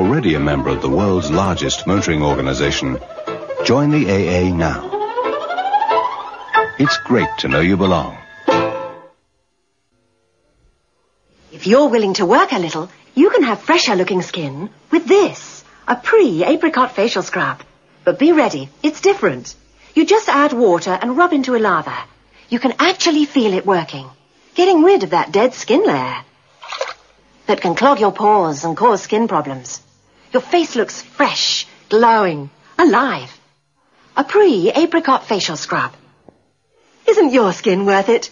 already a member of the world's largest motoring organization, join the AA now. It's great to know you belong. If you're willing to work a little, you can have fresher-looking skin with this, a pre-apricot facial scrub. But be ready, it's different. You just add water and rub into a lather. You can actually feel it working, getting rid of that dead skin layer that can clog your pores and cause skin problems. Your face looks fresh, glowing, alive. A pre-apricot facial scrub. Isn't your skin worth it?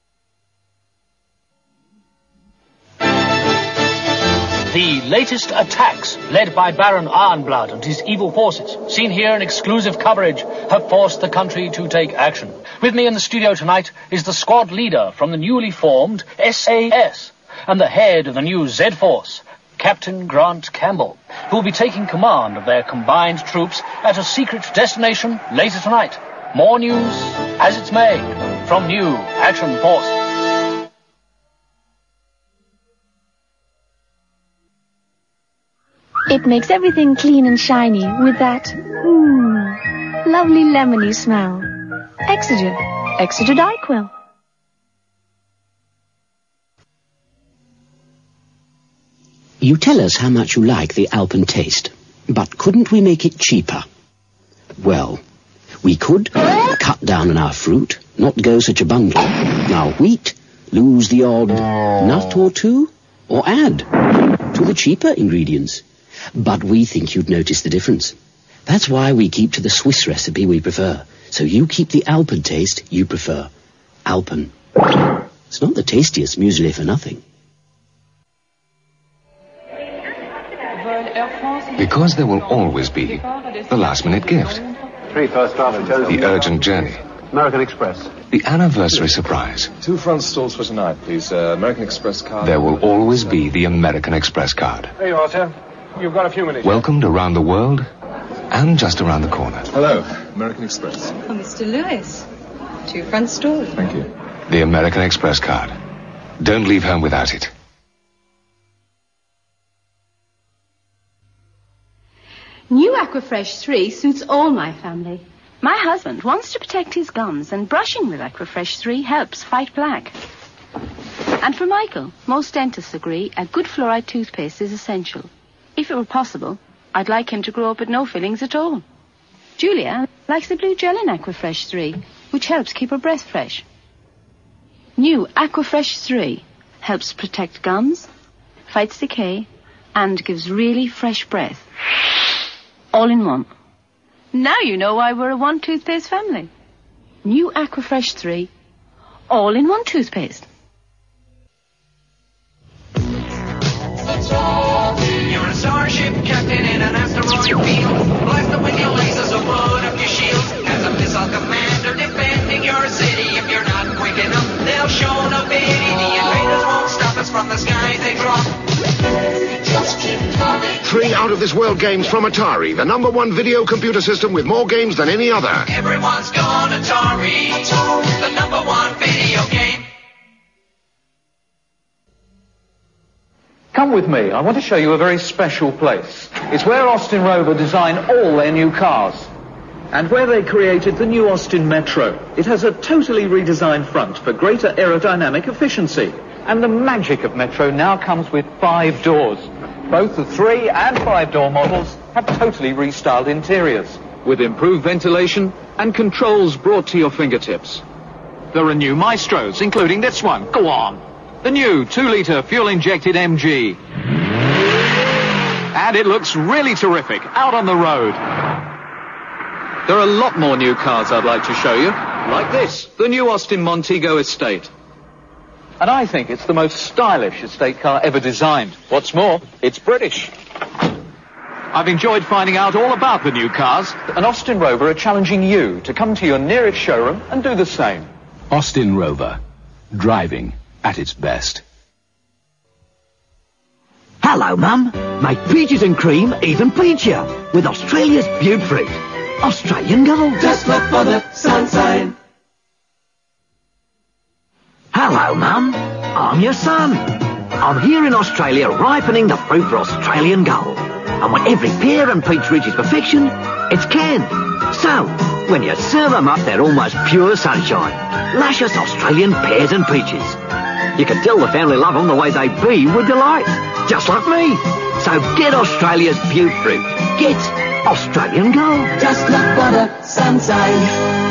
The latest attacks, led by Baron Ironblood and his evil forces, seen here in exclusive coverage, have forced the country to take action. With me in the studio tonight is the squad leader from the newly formed SAS and the head of the new Z-Force, Captain Grant Campbell, who will be taking command of their combined troops at a secret destination later tonight. More news as it's made from New Action Force. It makes everything clean and shiny with that lovely lemony smell. Exeter Dayquil. You tell us how much you like the Alpen taste, but couldn't we make it cheaper? Well, we could cut down on our fruit, not go such a bundle, our wheat, lose the odd nut or two, or add to the cheaper ingredients. But we think you'd notice the difference. That's why we keep to the Swiss recipe we prefer. So you keep the Alpen taste you prefer. Alpen. It's not the tastiest muesli for nothing. Because there will always be the last-minute gift, 3 first-class hotels. the urgent journey, American Express. the anniversary surprise. 2 front stalls for tonight, please. American Express card. There will always be the American Express card. There you are, sir. You've got a few minutes. Welcomed around the world and just around the corner. Hello, American Express. Oh, Mr. Lewis. 2 front stalls. Thank you. The American Express card. Don't leave home without it. New Aquafresh 3 suits all my family. My husband wants to protect his gums, and brushing with Aquafresh 3 helps fight plaque. And for Michael, most dentists agree a good fluoride toothpaste is essential. If it were possible, I'd like him to grow up with no fillings at all. Julia likes the blue gel in Aquafresh 3, which helps keep her breath fresh. New Aquafresh 3 helps protect gums, fights decay, and gives really fresh breath. All in one. Now you know why we're a one toothpaste family. New Aquafresh 3, all in one toothpaste. You're a starship captain in an asteroid field. Blast them with your lasers or blow up your shields. As a missile commander defending your city. If you're not quick enough, they'll show no pity. The invaders won't stop us from the skies they drop. Just keep coming. 3 out-of-this-world games from Atari, the #1 video computer system with more games than any other. Everyone's gone Atari. The #1 video game. Come with me. I want to show you a very special place. It's where Austin Rover designed all their new cars. And where they created the new Austin Metro. It has a totally redesigned front for greater aerodynamic efficiency. And the magic of Metro now comes with 5 doors. Both the 3 and 5-door models have totally restyled interiors, with improved ventilation and controls brought to your fingertips. There are new Maestros, including this one. Go on. The new 2-litre fuel-injected MG. And it looks really terrific out on the road. There are a lot more new cars I'd like to show you, like this, the new Austin Montego Estate. And I think it's the most stylish estate car ever designed. What's more, it's British. I've enjoyed finding out all about the new cars, and Austin Rover are challenging you to come to your nearest showroom and do the same. Austin Rover. Driving at its best. Hello, Mum. Make peaches and cream even peachier with Australia's beaut fruit. Australian Gold. Just look for the sunshine. Hello, Mum. I'm your son. I'm here in Australia ripening the fruit for Australian Gold. And when every pear and peach reaches perfection, it's canned. So, when you serve them up, they're almost pure sunshine. Luscious Australian pears and peaches. You can tell the family love them the way they be with delight. Just like me. So get Australia's beaut fruit. Get Australian Gold. Just like butter, sunshine.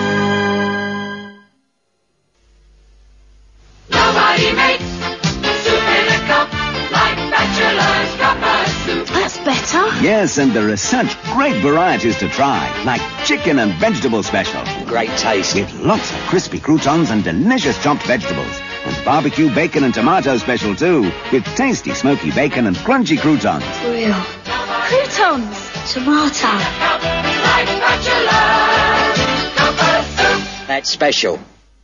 Nobody makes soup in a cup like Bachelor's Cuppa Soup. That's better. Yes, and there are such great varieties to try, like chicken and vegetable special. Great taste. With lots of crispy croutons and delicious chopped vegetables. And barbecue bacon and tomato special too, with tasty smoky bacon and crunchy croutons. Real. Croutons. Tomato. Like Bachelor's Cuppa Soup. That's special.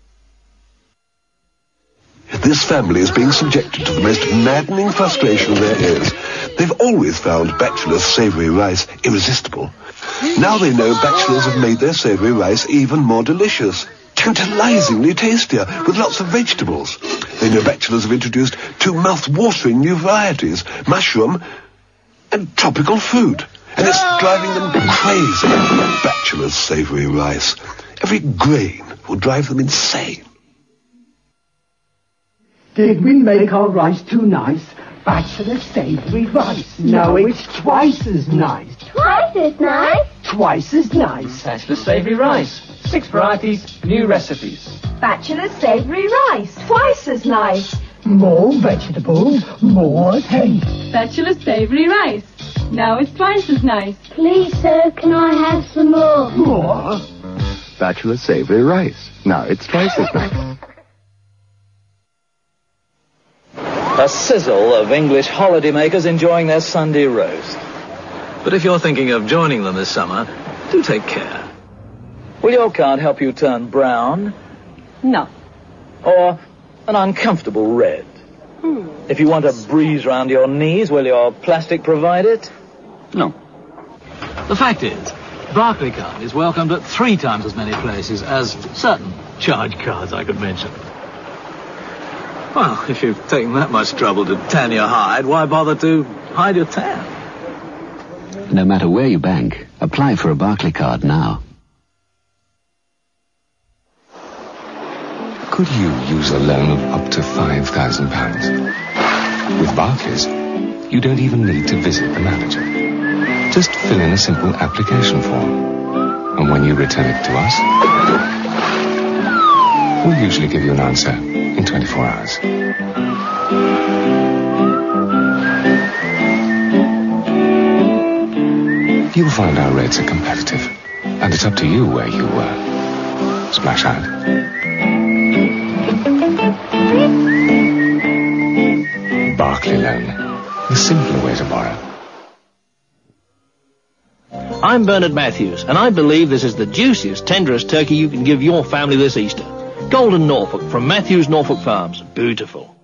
This family is being subjected to the most maddening frustration there is. They've always found Bachelor's savoury rice irresistible. Now they know Bachelor's have made their savoury rice even more delicious. Tantalizingly tastier, with lots of vegetables. They know Bachelor's have introduced 2 mouth-watering new varieties, mushroom and tropical fruit. And it's driving them crazy. Bachelor's savoury rice. Every grain will drive them insane. Did we make our rice too nice? Bachelor's savoury rice. No, it's twice as nice. Twice as nice? Twice as nice. Bachelor's savoury rice. 6 varieties, new recipes. Bachelor's savoury rice. Twice as nice. More vegetables, more taste. Bachelor's savoury rice. Now it's twice as nice. Please, sir, can I have some more? More? Bachelor's savoury rice. Now it's twice as nice. A sizzle of English holidaymakers enjoying their Sunday roast. But if you're thinking of joining them this summer, do take care. Will your card help you turn brown? No. Or an uncomfortable red? If you want a breeze round your knees, will your plastic provide it? No. The fact is, Barclaycard is welcomed at 3 times as many places as certain charge cards I could mention. Well, if you've taken that much trouble to tan your hide, why bother to hide your tan? No matter where you bank, apply for a Barclaycard now. Could you use a loan of up to £5,000? With Barclays, you don't even need to visit the manager. Just fill in a simple application form. And when you return it to us, we'll usually give you an answer in 24 hours. You'll find our rates are competitive, and it's up to you where you splash out. Barclay Loan, the simpler way to borrow. I'm Bernard Matthews, and I believe this is the juiciest, tenderest turkey you can give your family this Easter. Golden Norfolk from Matthews Norfolk Farms. Beautiful.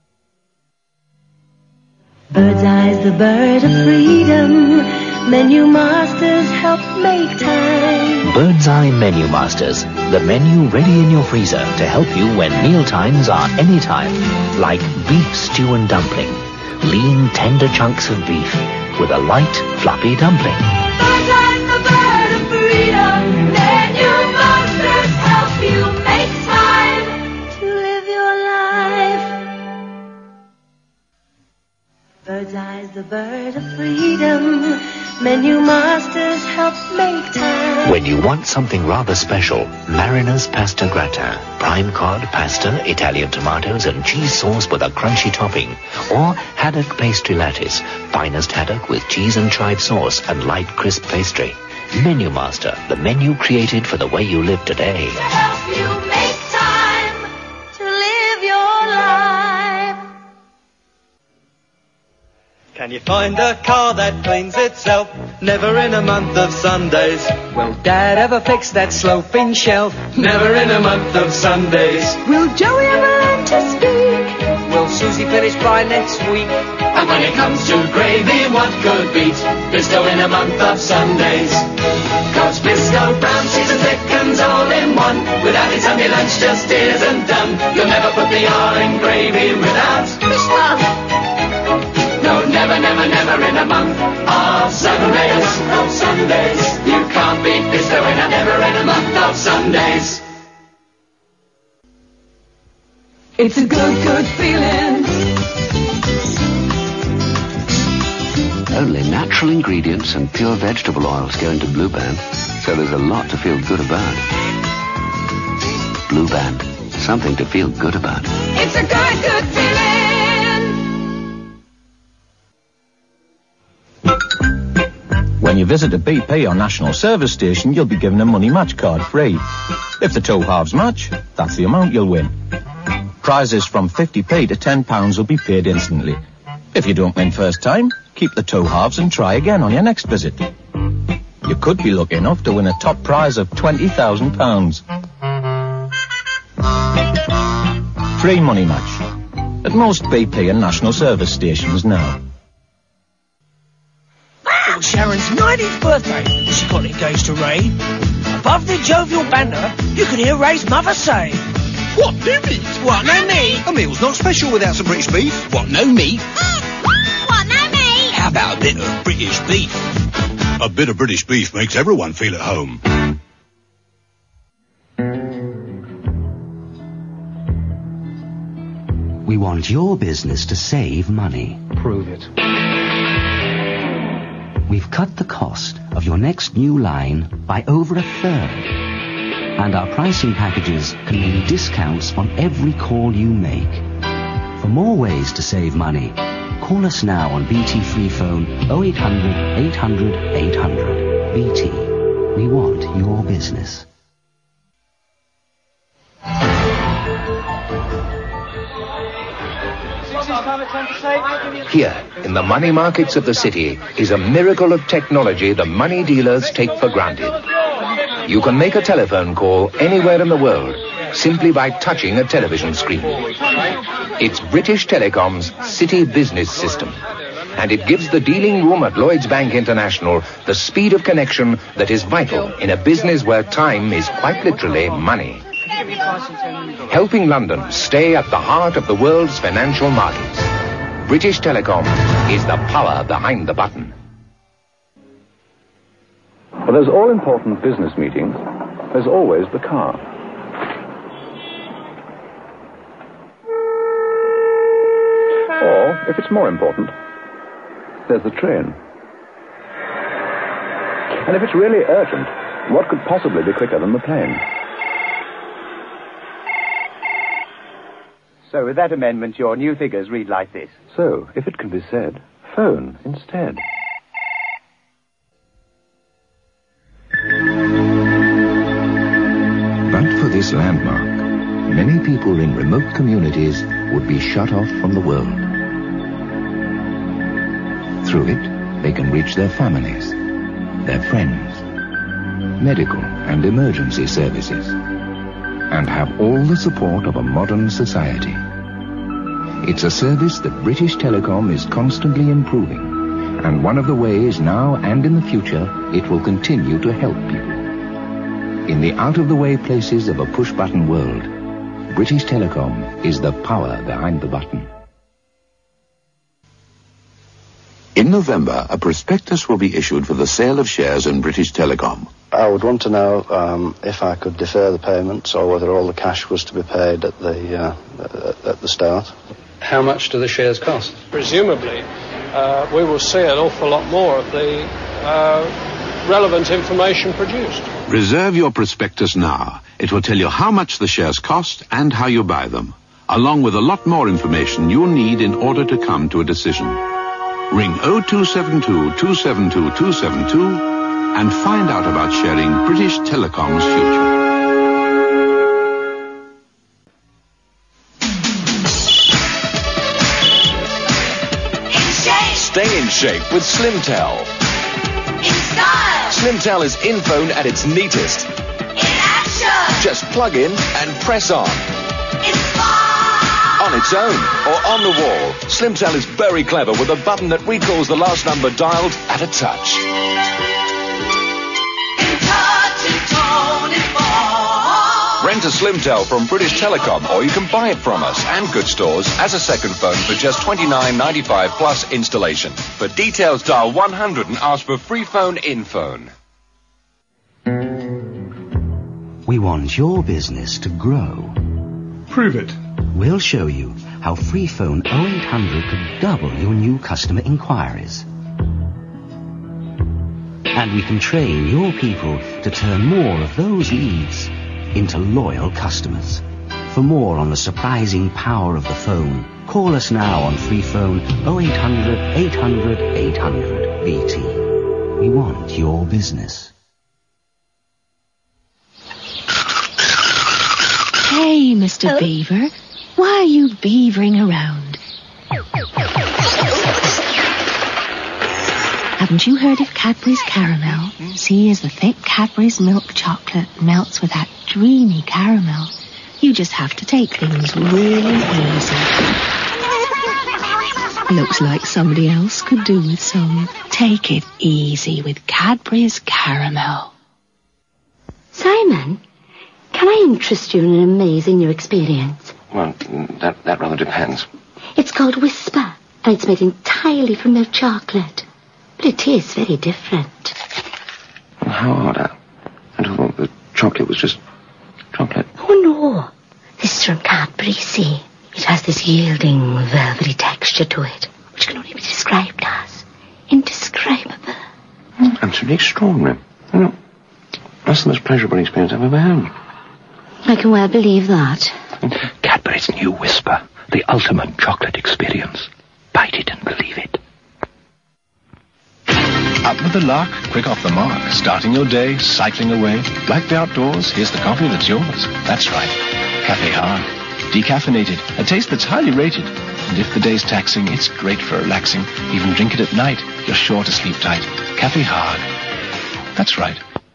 Bird's Eye's the bird of freedom. Menu Masters help make time. Bird's Eye Menu Masters. The menu ready in your freezer to help you when meal times are any time. Like beef stew and dumpling. Lean, tender chunks of beef with a light, fluffy dumpling. Bird's Eye's the bird of freedom. Menu Masters help you make time to live your life. Bird's Eye's the bird of freedom. Menu Masters help make time. When you want something rather special, Mariner's Pasta Gratin. Prime cod, pasta, Italian tomatoes and cheese sauce with a crunchy topping. Or haddock pastry lattice. Finest haddock with cheese and chive sauce and light crisp pastry. Menu Master, the menu created for the way you live today. to help you make time to live your life. Can you find a car that cleans itself? Never in a month of Sundays. Will Dad ever fix that sloping shelf? Never in a month of Sundays. Will Joey ever learn to speak? Will Susie finish by next week? And when it comes to gravy, what could beat Biscoe in a month of Sundays? 'Cause Biscoe, brown, cheese and thickens all in one. Without it, Sunday lunch just isn't done. You'll never put the R in gravy without Biscoe. No, never, never, never in a month of Sundays. Of Sundays. You can't beat this, though, in a never in a month of Sundays. It's a good, good feeling. Only natural ingredients and pure vegetable oils go into Blue Band, so there's a lot to feel good about. Blue Band, something to feel good about. It's a good, good feeling. When you visit a BP or national service station, you'll be given a money match card free. If the two halves match, that's the amount you'll win. Prizes from 50p to £10 will be paid instantly. If you don't win first time, keep the two halves and try again on your next visit. You could be lucky enough to win a top prize of £20,000. Free money match at most BP and national service stations now. It was Sharon's 90th birthday when she got engaged to Ray. Above the jovial banter, you could hear Ray's mother say, "What, no meat? What, no meat? A meal's not special without some British beef. What, no meat? What, no meat? How about a bit of British beef?" A bit of British beef makes everyone feel at home. We want your business to save money. Prove it. We've cut the cost of your next new line by over a third. And our pricing packages contain discounts on every call you make. For more ways to save money, call us now on BT Free Phone 0800 800 800. BT, we want your business. Here, in the money markets of the city, is a miracle of technology the money dealers take for granted. You can make a telephone call anywhere in the world simply by touching a television screen. It's British Telecom's City Business System, and it gives the dealing room at Lloyds Bank International the speed of connection that is vital in a business where time is quite literally money. Helping London stay at the heart of the world's financial markets. British Telecom is the power behind the button. For those all-important business meetings, there's always the car. Or, if it's more important, there's the train. And if it's really urgent, what could possibly be quicker than the plane? So with that amendment, your new figures read like this. So, if it can be said, phone instead. But for this landmark, many people in remote communities would be shut off from the world. Through it, they can reach their families, their friends, medical and emergency services, and have all the support of a modern society. It's a service that British Telecom is constantly improving, and one of the ways now and in the future it will continue to help people. In the out-of-the-way places of a push-button world, British Telecom is the power behind the button. In November, a prospectus will be issued for the sale of shares in British Telecom. I would want to know if I could defer the payments or whether all the cash was to be paid at the start. How much do the shares cost? Presumably, we will see an awful lot more of the relevant information produced. Reserve your prospectus now. It will tell you how much the shares cost and how you buy them, along with a lot more information you'll need in order to come to a decision. Ring 0272 272 272 and find out about sharing British Telecom's future. Stay in shape with SlimTel. In style. SlimTel is in phone at its neatest. In action. Just plug in and press on. In style. On its own or on the wall, SlimTel is very clever with a button that recalls the last number dialed at a touch. In touch, in tone, in form. Rent a SlimTel from British Telecom, or you can buy it from us and good stores as a second phone for just $29.95 plus installation. For details, dial 100 and ask for free phone in phone. We want your business to grow. Prove it. We'll show you how free phone 0800 could double your new customer inquiries. And we can train your people to turn more of those leads into loyal customers. For more on the surprising power of the phone, call us now on free phone 0800 800 800 BT. We want your business. Hey, Mr. Beaver, why are you beavering around? Haven't you heard of Cadbury's Caramel? See, as the thick Cadbury's milk chocolate melts with that dreamy caramel, you just have to take things really easy. Looks like somebody else could do with some. Take it easy with Cadbury's Caramel. Simon, can I interest you in an amazing new experience? Well, that rather depends. It's called Whisper, and it's made entirely from milk chocolate. But it tastes very different. Well, how odd. I thought the chocolate was just chocolate. Oh, no. This is from Cadbury, see. It has this yielding, velvety texture to it, which can only be described as indescribable. Absolutely extraordinary. You know, that's the most pleasurable experience I've ever had. I can well believe that. Cadbury's new Whisper, the ultimate chocolate experience. Bite it and believe it. Up with the lark, quick off the mark, starting your day, cycling away. Like the outdoors, here's the coffee that's yours. That's right, Café Hague. Decaffeinated, a taste that's highly rated. And if the day's taxing, it's great for relaxing. Even drink it at night, you're sure to sleep tight. Café Hague. That's right.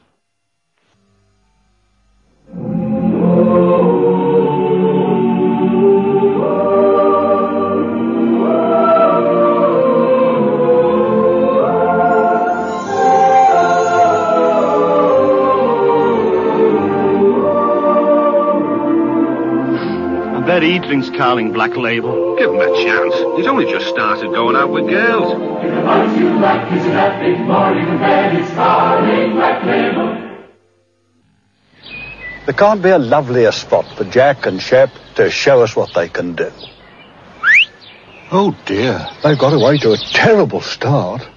He drinks Carling Black Label. Give him a chance. He's only just started going out with girls. There can't be a lovelier spot for Jack and Shep to show us what they can do. Oh dear, they've got away to a terrible start.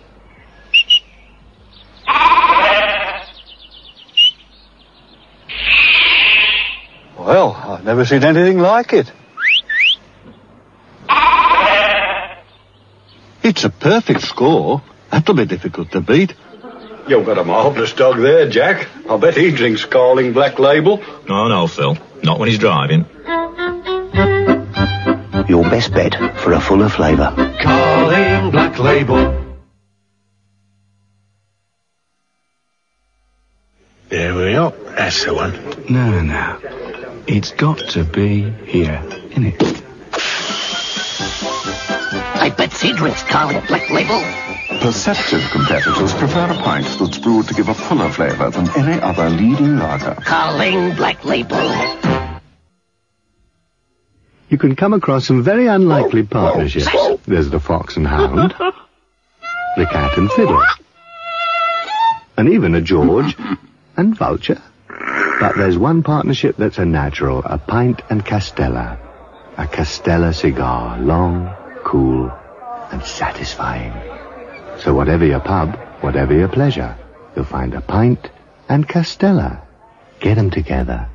Well, I've never seen anything like it. It's a perfect score. That'll be difficult to beat. You've got a marvellous dog there, Jack. I bet he drinks Carling Black Label. Oh, no, Phil. Not when he's driving. Your best bet for a fuller flavour. Carling Black Label. There we are. That's the one. No. It's got to be here, innit? I bet he drinks Carling Black Label. Perceptive competitors prefer a pint that's brewed to give a fuller flavour than any other leading lager. Carling Black Label. You can come across some very unlikely partnerships. There's the fox and hound, the cat and fiddle, and even a George and vulture. But there's one partnership that's a natural, a pint and Castella. A Castella cigar, long, cool, and satisfying. So whatever your pub, whatever your pleasure, you'll find a pint and Castella. Get them together.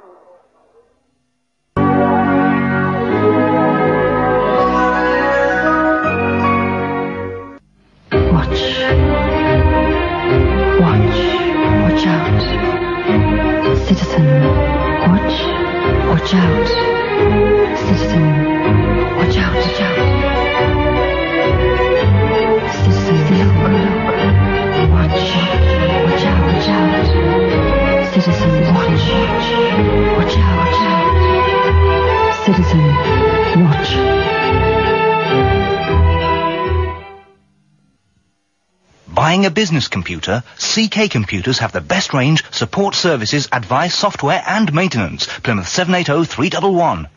Watch out. Citizen, watch out. Citizen, watch out. Citizen, look. Watch out. Citizen, watch out. Citizen, watch. Buy Buying a business computer, CK Computers have the best range, support services, advice, software and maintenance. Plymouth 780 311.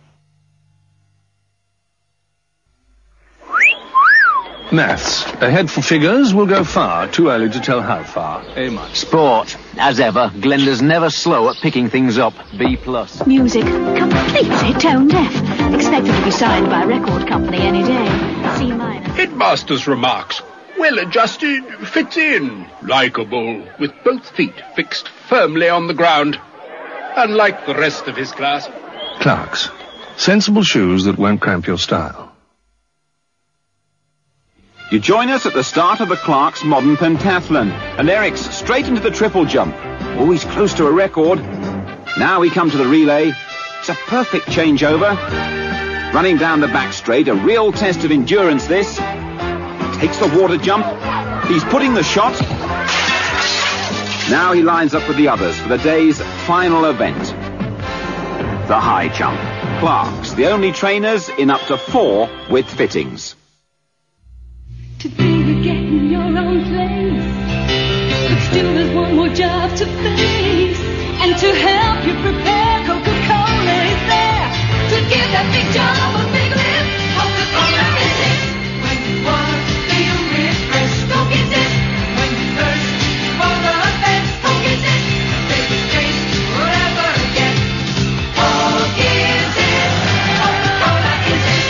Maths. A head for figures will go far. Too early to tell how far. A-. Sport. As ever, Glenda's never slow at picking things up. B+. Music. Completely tone deaf. Expected to be signed by a record company any day. C-. Headmaster's remarks. Well adjusted, fits in. Likeable, with both feet fixed firmly on the ground. Unlike the rest of his class. Clark's. Sensible shoes that won't cramp your style. You join us at the start of the Clark's Modern Pentathlon, and Eric's straight into the triple jump. Always close to a record. Now we come to the relay. It's a perfect changeover. Running down the back straight, a real test of endurance this. Takes the water jump. He's putting the shot. Now he lines up with the others for the day's final event. The high jump. Clark's, the only trainers in up to 4 with fittings. To think of getting your own place, but still there's one more job to face. And to help you prepare, Coca-Cola is there to give that big job a big lift. Coca-Cola is it. When you want to feel refreshed, Coke is it. When you thirst for the best, Coke is it. Biggest taste you'll ever get. Coke is it. Coca-Cola is it.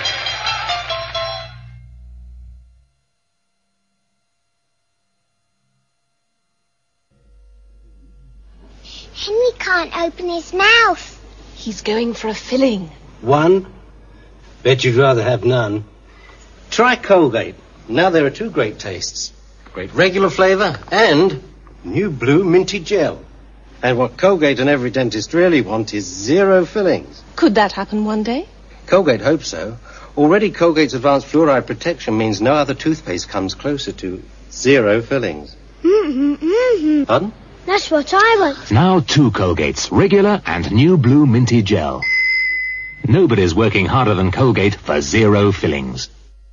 Henry can't open his mouth. He's going for a filling. One? Bet you'd rather have none. Try Colgate. Now there are 2 great tastes. Great regular flavour and new blue minty gel. And what Colgate and every dentist really want is 0 fillings. Could that happen one day? Colgate hopes so. Already Colgate's advanced fluoride protection means no other toothpaste comes closer to 0 fillings. Pardon? That's what I want. Now 2 Colgates, regular and new blue minty gel. Nobody's working harder than Colgate for 0 fillings.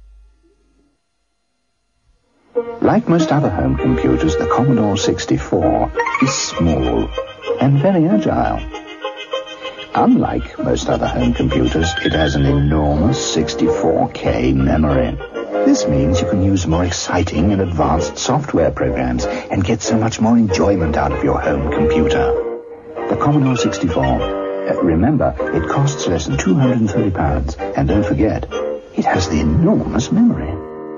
Like most other home computers, the Commodore 64 is small and very agile. Unlike most other home computers, it has an enormous 64K memory. This means you can use more exciting and advanced software programs and get so much more enjoyment out of your home computer. The Commodore 64, remember, it costs less than £230, and don't forget, it has the enormous memory.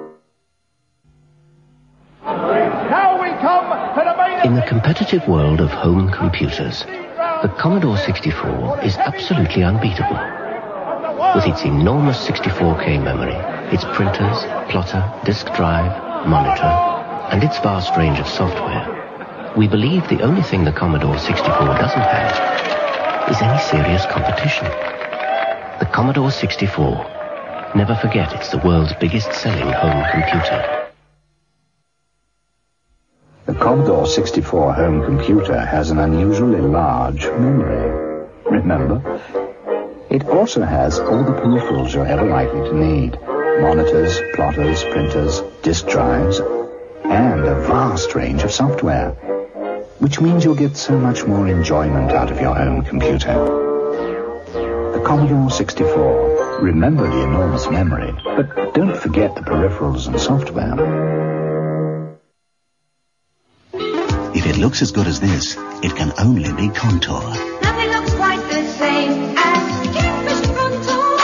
Now we come to the main... In the competitive world of home computers, the Commodore 64 is absolutely unbeatable. With its enormous 64K memory, its printers, plotter, disk drive, monitor, and its vast range of software, we believe the only thing the Commodore 64 doesn't have is any serious competition. The Commodore 64. Never forget it's the world's biggest selling home computer. The Commodore 64 home computer has an unusually large memory. Remember? It also has all the peripherals you're ever likely to need. Monitors, plotters, printers, disk drives, and a vast range of software. Which means you'll get so much more enjoyment out of your home computer. The Commodore 64. Remember the enormous memory, but don't forget the peripherals and software. If it looks as good as this, it can only be Contour. Nothing looks quite the same as Kingfish Contour.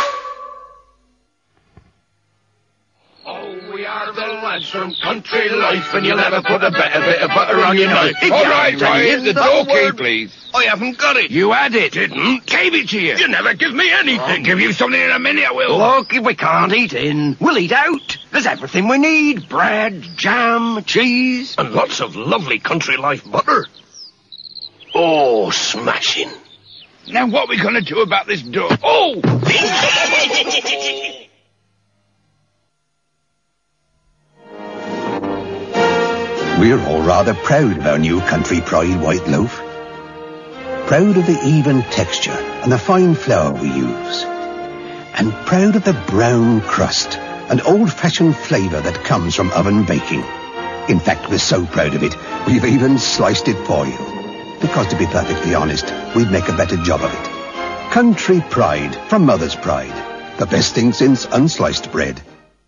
Oh, we are the lads from country life, and you'll never put a better bit of butter on your knife. All right, Ryan, the door key, please. I haven't got it. You had it. Didn't. Gave it to you. You never give me anything. I'll give you something in a minute, I will. Look, if we can't eat in, we'll eat out. There's everything we need. Bread, jam, cheese, and lots of lovely country life butter. Oh, smashing. Now, what are we going to do about this door? Oh! We're all rather proud of our new Country Pride white loaf. Proud of the even texture and the fine flour we use. And proud of the brown crust and old-fashioned flavour that comes from oven baking. In fact, we're so proud of it, we've even sliced it for you. Because to be perfectly honest, we'd make a better job of it. Country Pride from Mother's Pride. The best thing since unsliced bread.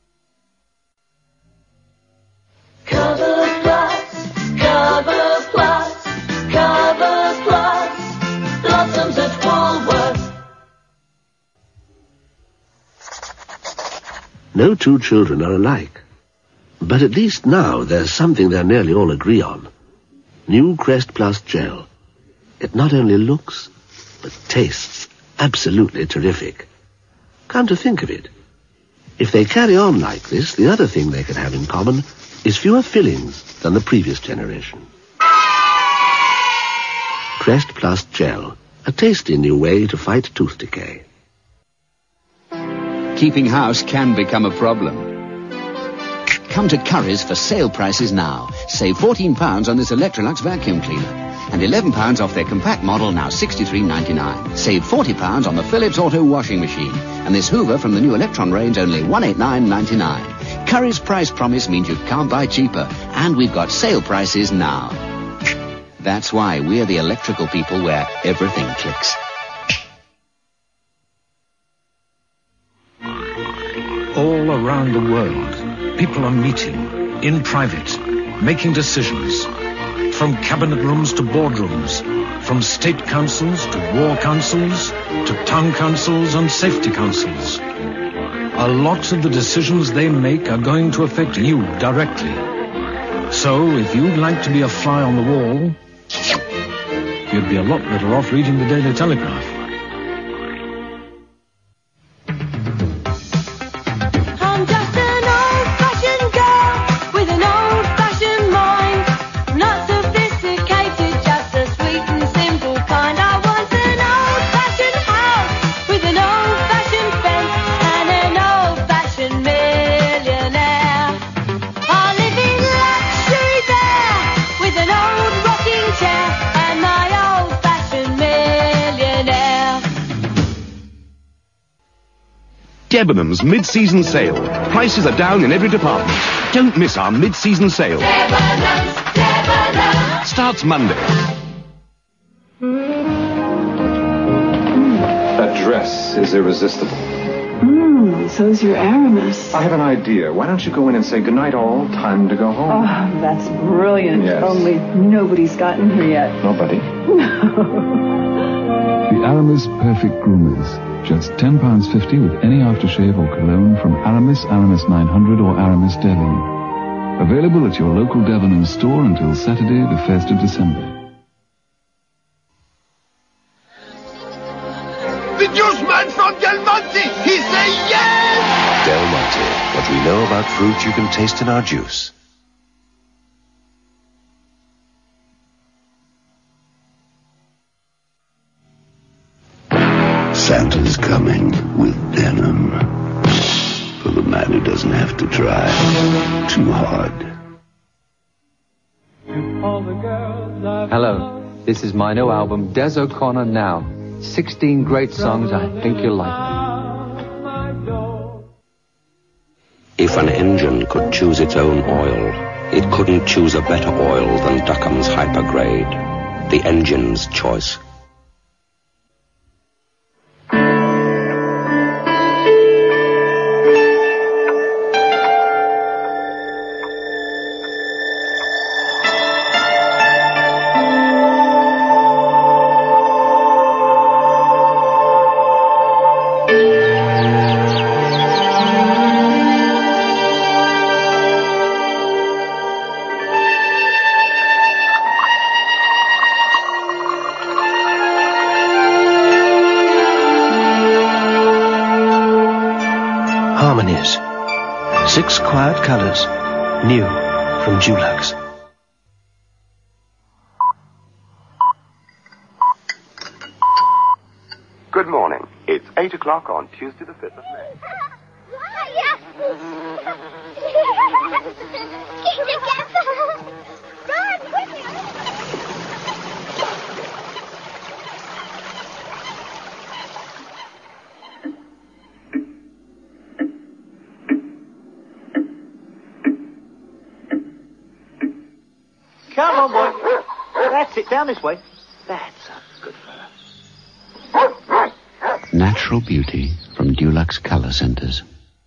Cover Plus, Cover Plus, Cover Plus, blossoms at Woolworths. No two children are alike. But at least now there's something they nearly all agree on. New Crest Plus Gel. It not only looks, but tastes absolutely terrific. Come to think of it, if they carry on like this, the other thing they could have in common is fewer fillings than the previous generation. Crest Plus Gel, a tasty new way to fight tooth decay. Keeping house can become a problem. Come to Currys for sale prices now. Save £14 on this Electrolux vacuum cleaner. And £11 off their compact model, now $63.99. Save £40 on the Philips Auto washing machine. And this Hoover from the new Electron range, only $189.99. Currys price promise means you can't buy cheaper. And we've got sale prices now. That's why we're the electrical people where everything clicks. All around the world, people are meeting, in private, making decisions. From cabinet rooms to boardrooms, from state councils to war councils, to town councils and safety councils. A lot of the decisions they make are going to affect you directly. So, if you'd like to be a fly on the wall, you'd be a lot better off reading the Daily Telegraph. I'm just an old-fashioned girl with an old-fashioned mind. Not sophisticated, just a sweet and simple kind. I want an old-fashioned house with an old-fashioned fence and an old-fashioned millionaire. I live in luxury there with an old rocking chair and my old-fashioned millionaire. Debenhams mid-season sale. Prices are down in every department. Don't miss our mid-season sale. Starts Monday. That dress is irresistible. So's your Aramis. I have an idea. Why don't you go in and say goodnight all, time to go home? Oh, that's brilliant. Yes. Only nobody's gotten here yet. Nobody? The Aramis Perfect Groomers. Just £10.50 with any aftershave or cologne from Aramis, Aramis 900 or Aramis Delhi. Available at your local Debenhams store until Saturday, the 1st of December. The juice man from Del Monte! He say yes! Del Monte, what we know about fruit you can taste in our juice. Santa's coming with denim. For the man who doesn't have to try too hard. Hello, this is my new album, Des O'Connor Now. 16 great songs I think you'll like. If an engine could choose its own oil, it couldn't choose a better oil than Duckham's Hypergrade. The engine's choice. Harmonies. 6 quiet colors. New from Dulux. Good morning. It's 8 o'clock on Tuesday the 5th of May. Come on, boy. That's it. Down this way. That's a good fella. Natural beauty from Dulux Colour Centres.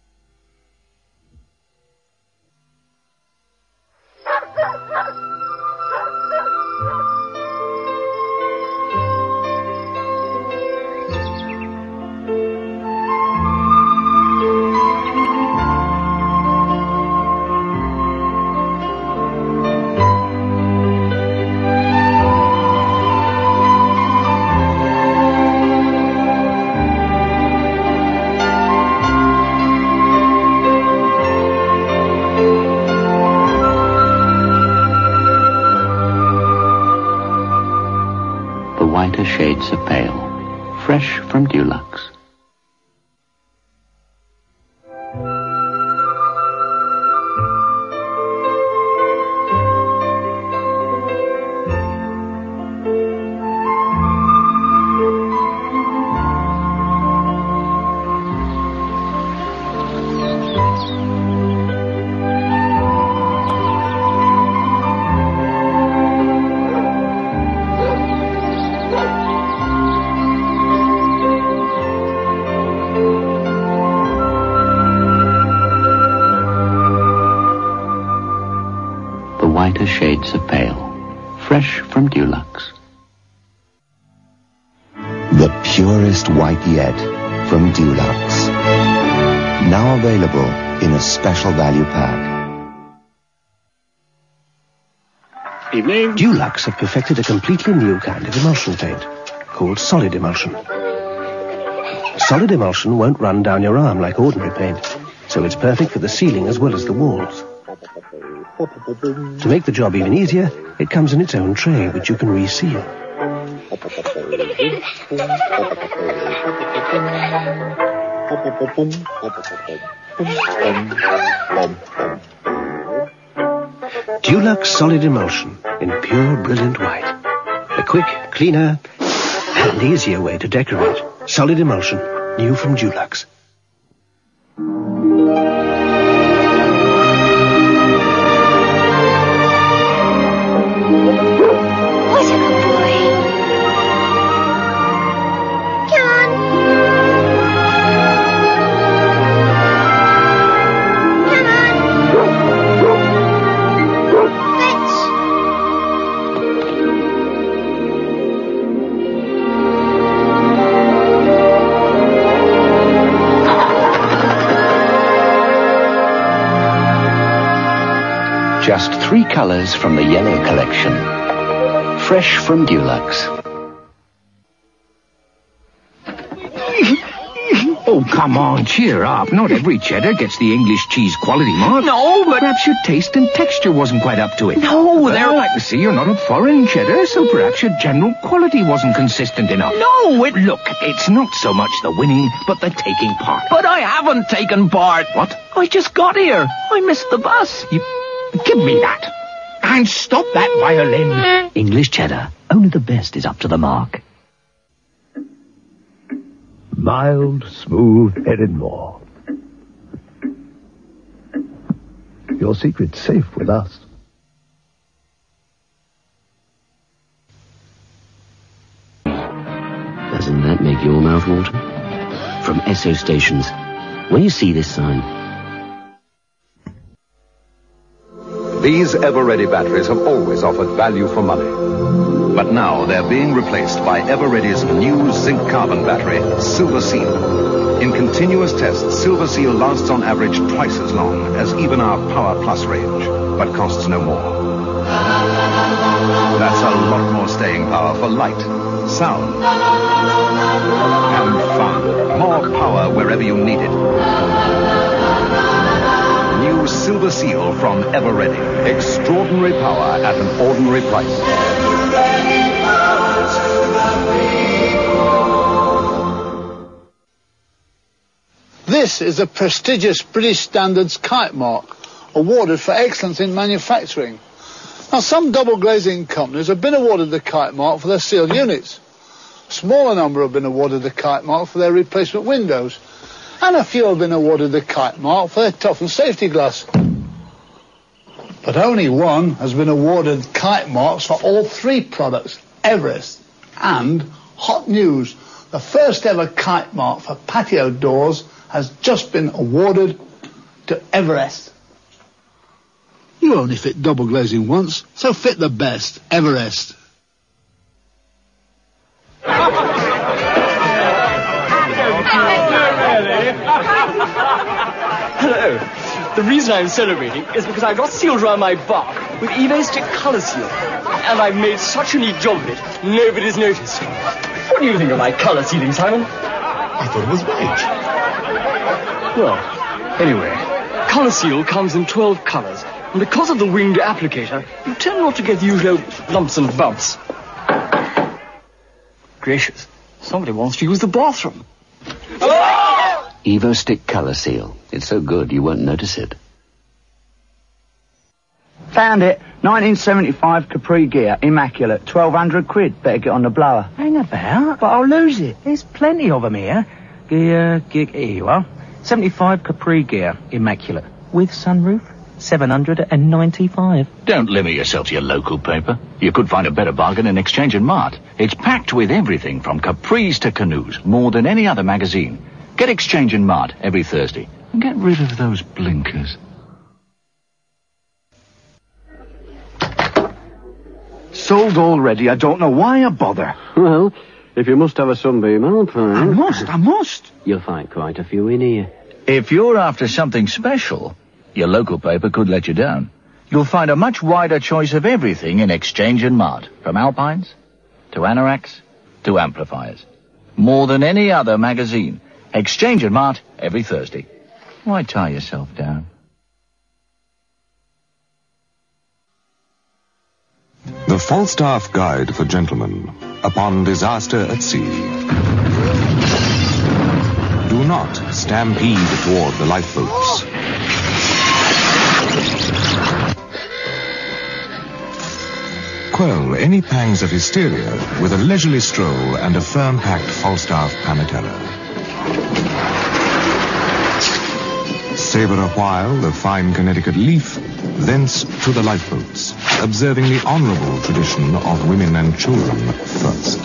Whiter shades of pale, fresh from Dulux. Whiter shades of pale, fresh from Dulux. The purest white yet from Dulux. Now available in a special value pack. Evening. Dulux have perfected a completely new kind of emulsion paint called solid emulsion. Solid emulsion won't run down your arm like ordinary paint, so it's perfect for the ceiling as well as the walls. To make the job even easier, it comes in its own tray, which you can reseal. Dulux Solid Emulsion in pure brilliant white. A quick, cleaner, and easier way to decorate. Solid Emulsion, new from Dulux. Just 3 colours from the yellow collection. Fresh from Dulux. Oh, come on, cheer up. Not every cheddar gets the English cheese quality mark. No, but... Perhaps your taste and texture wasn't quite up to it. No, they're... Well, I can see you're not a foreign cheddar, so perhaps your general quality wasn't consistent enough. No, Look, it's not so much the winning, but the taking part. But I haven't taken part. What? I just got here. I missed the bus. Give me that. And stop that violin. English cheddar. Only the best is up to the mark. Mild, smooth, Edinmore. Your secret's safe with us. Doesn't that make your mouth water? From Esso Stations. When you see this sign... These ever-ready batteries have always offered value for money. But now they're being replaced by ever-ready's new zinc-carbon battery, Silver Seal. In continuous tests, Silver Seal lasts on average twice as long as even our Power Plus range, but costs no more. That's a lot more staying power for light, sound, and fun. More power wherever you need it. New Silver Seal from Ever-Ready. Extraordinary power at an ordinary price. This is the prestigious British Standards Kite Mark, awarded for excellence in manufacturing. Now, some double glazing companies have been awarded the Kite Mark for their sealed units. A smaller number have been awarded the Kite Mark for their replacement windows. And a few have been awarded the Kite Mark for their toughened safety glass. But only one has been awarded kite marks for all 3 products, Everest. And, hot news, the first ever kite mark for patio doors has just been awarded to Everest. You only fit double glazing once, so fit the best, Everest. Hello. The reason I'm celebrating is because I got sealed around my bark with eBay Stick Colour Seal. And I've made such a neat job of it, nobody's noticed. What do you think of my colour sealing, Simon? I thought it was white. Well, anyway, Colour Seal comes in 12 colours. And because of the winged applicator, you tend not to get the usual lumps and bumps. Gracious, somebody wants to use the bathroom. Evo Stick Colour Seal. It's so good you won't notice it. Found it. 1975 Capri gear. Immaculate. 1,200 quid. Better get on the blower. Hang about. But I'll lose it. There's plenty of them here. Here you are. 75 Capri gear. Immaculate. With sunroof. 795. Don't limit yourself to your local paper. You could find a better bargain in Exchange and Mart. It's packed with everything from capris to canoes, more than any other magazine. Get Exchange and Mart every Thursday and get rid of those blinkers. Sold already. I don't know why I bother. Well, if you must have a sunbeam, I'll find. I must. You'll find quite a few in here. If you're after something special, your local paper could let you down. You'll find a much wider choice of everything in Exchange and Mart, from Alpines to anoraks to amplifiers. More than any other magazine. Exchange and Mart every Thursday. Why tie yourself down? The Falstaff Guide for Gentlemen upon disaster at sea. Do not stampede toward the lifeboats. Quell any pangs of hysteria with a leisurely stroll and a firm-packed Falstaff Panatella. Savor a while the fine Connecticut leaf, thence to the lifeboats, observing the honorable tradition of women and children first.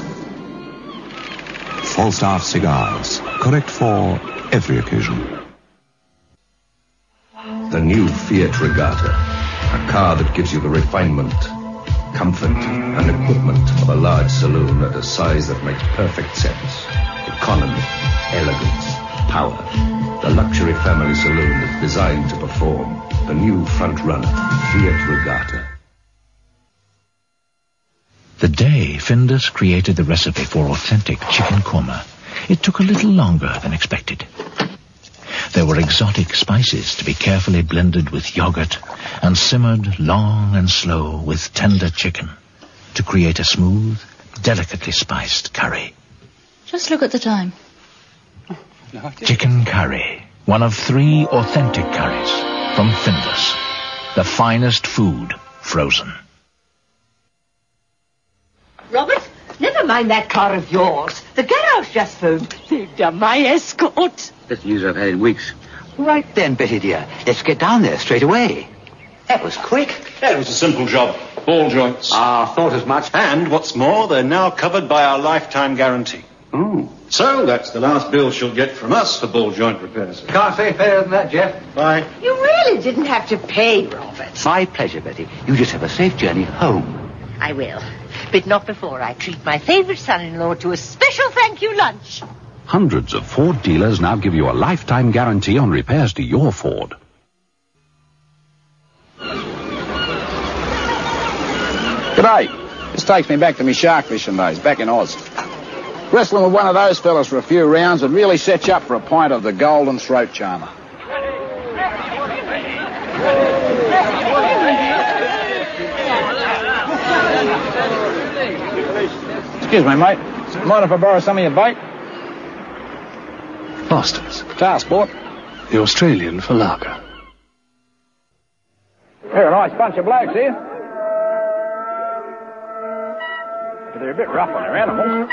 Falstaff cigars, correct for every occasion. The new Fiat Regatta, a car that gives you the refinement, comfort, and equipment of a large saloon at a size that makes perfect sense. Economy, elegance, power. The luxury family saloon is designed to perform. The new front-runner, Fiat Regatta. The day Findus created the recipe for authentic chicken korma, it took a little longer than expected. There were exotic spices to be carefully blended with yogurt and simmered long and slow with tender chicken to create a smooth, delicately spiced curry. Just look at the time. Chicken curry, one of 3 authentic curries from Findus, the finest food frozen. Robert, never mind that car of yours. The garage just phoned. They've done my escort. Best news I've had in weeks. Right then, Betty dear. Let's get down there straight away. That was quick. That was a simple job. Ball joints. Thought as much. And what's more, they're now covered by our lifetime guarantee. So that's the last bill she'll get from us for ball joint repairs. Can't say fairer than that, Jeff. Bye. You really didn't have to pay, Robert. My pleasure, Betty. You just have a safe journey home. I will. But not before I treat my favourite son-in-law to a special thank you lunch. Hundreds of Ford dealers now give you a lifetime guarantee on repairs to your Ford. G'day. This takes me back to me shark fishing days, back in Oz. Wrestling with one of those fellas for a few rounds would really set you up for a pint of the golden throat charmer. Excuse me, mate. Mind if I borrow some of your bait? Foster's. Tar sport. The Australian for lager. They're a nice bunch of blokes here. But they're a bit rough on their animals.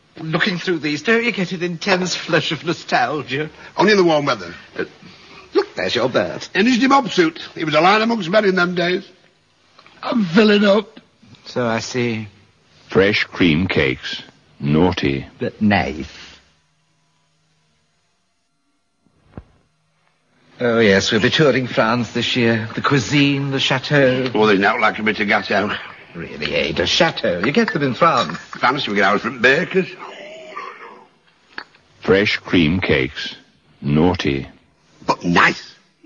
Looking through these, don't you get an intense flush of nostalgia? Only in the warm weather. Look, there's your Bert. In his mob suit. He was a line amongst men in them days. I'm filling up. So I see. Fresh cream cakes. Naughty. But nice. Oh, yes, we'll be touring France this year. The cuisine, the chateau. Oh, there's not like a bit of gateau. Really, Ada, chateau. You get them in France. Fancy we get ours from bakers. Fresh cream cakes. Naughty. But nice.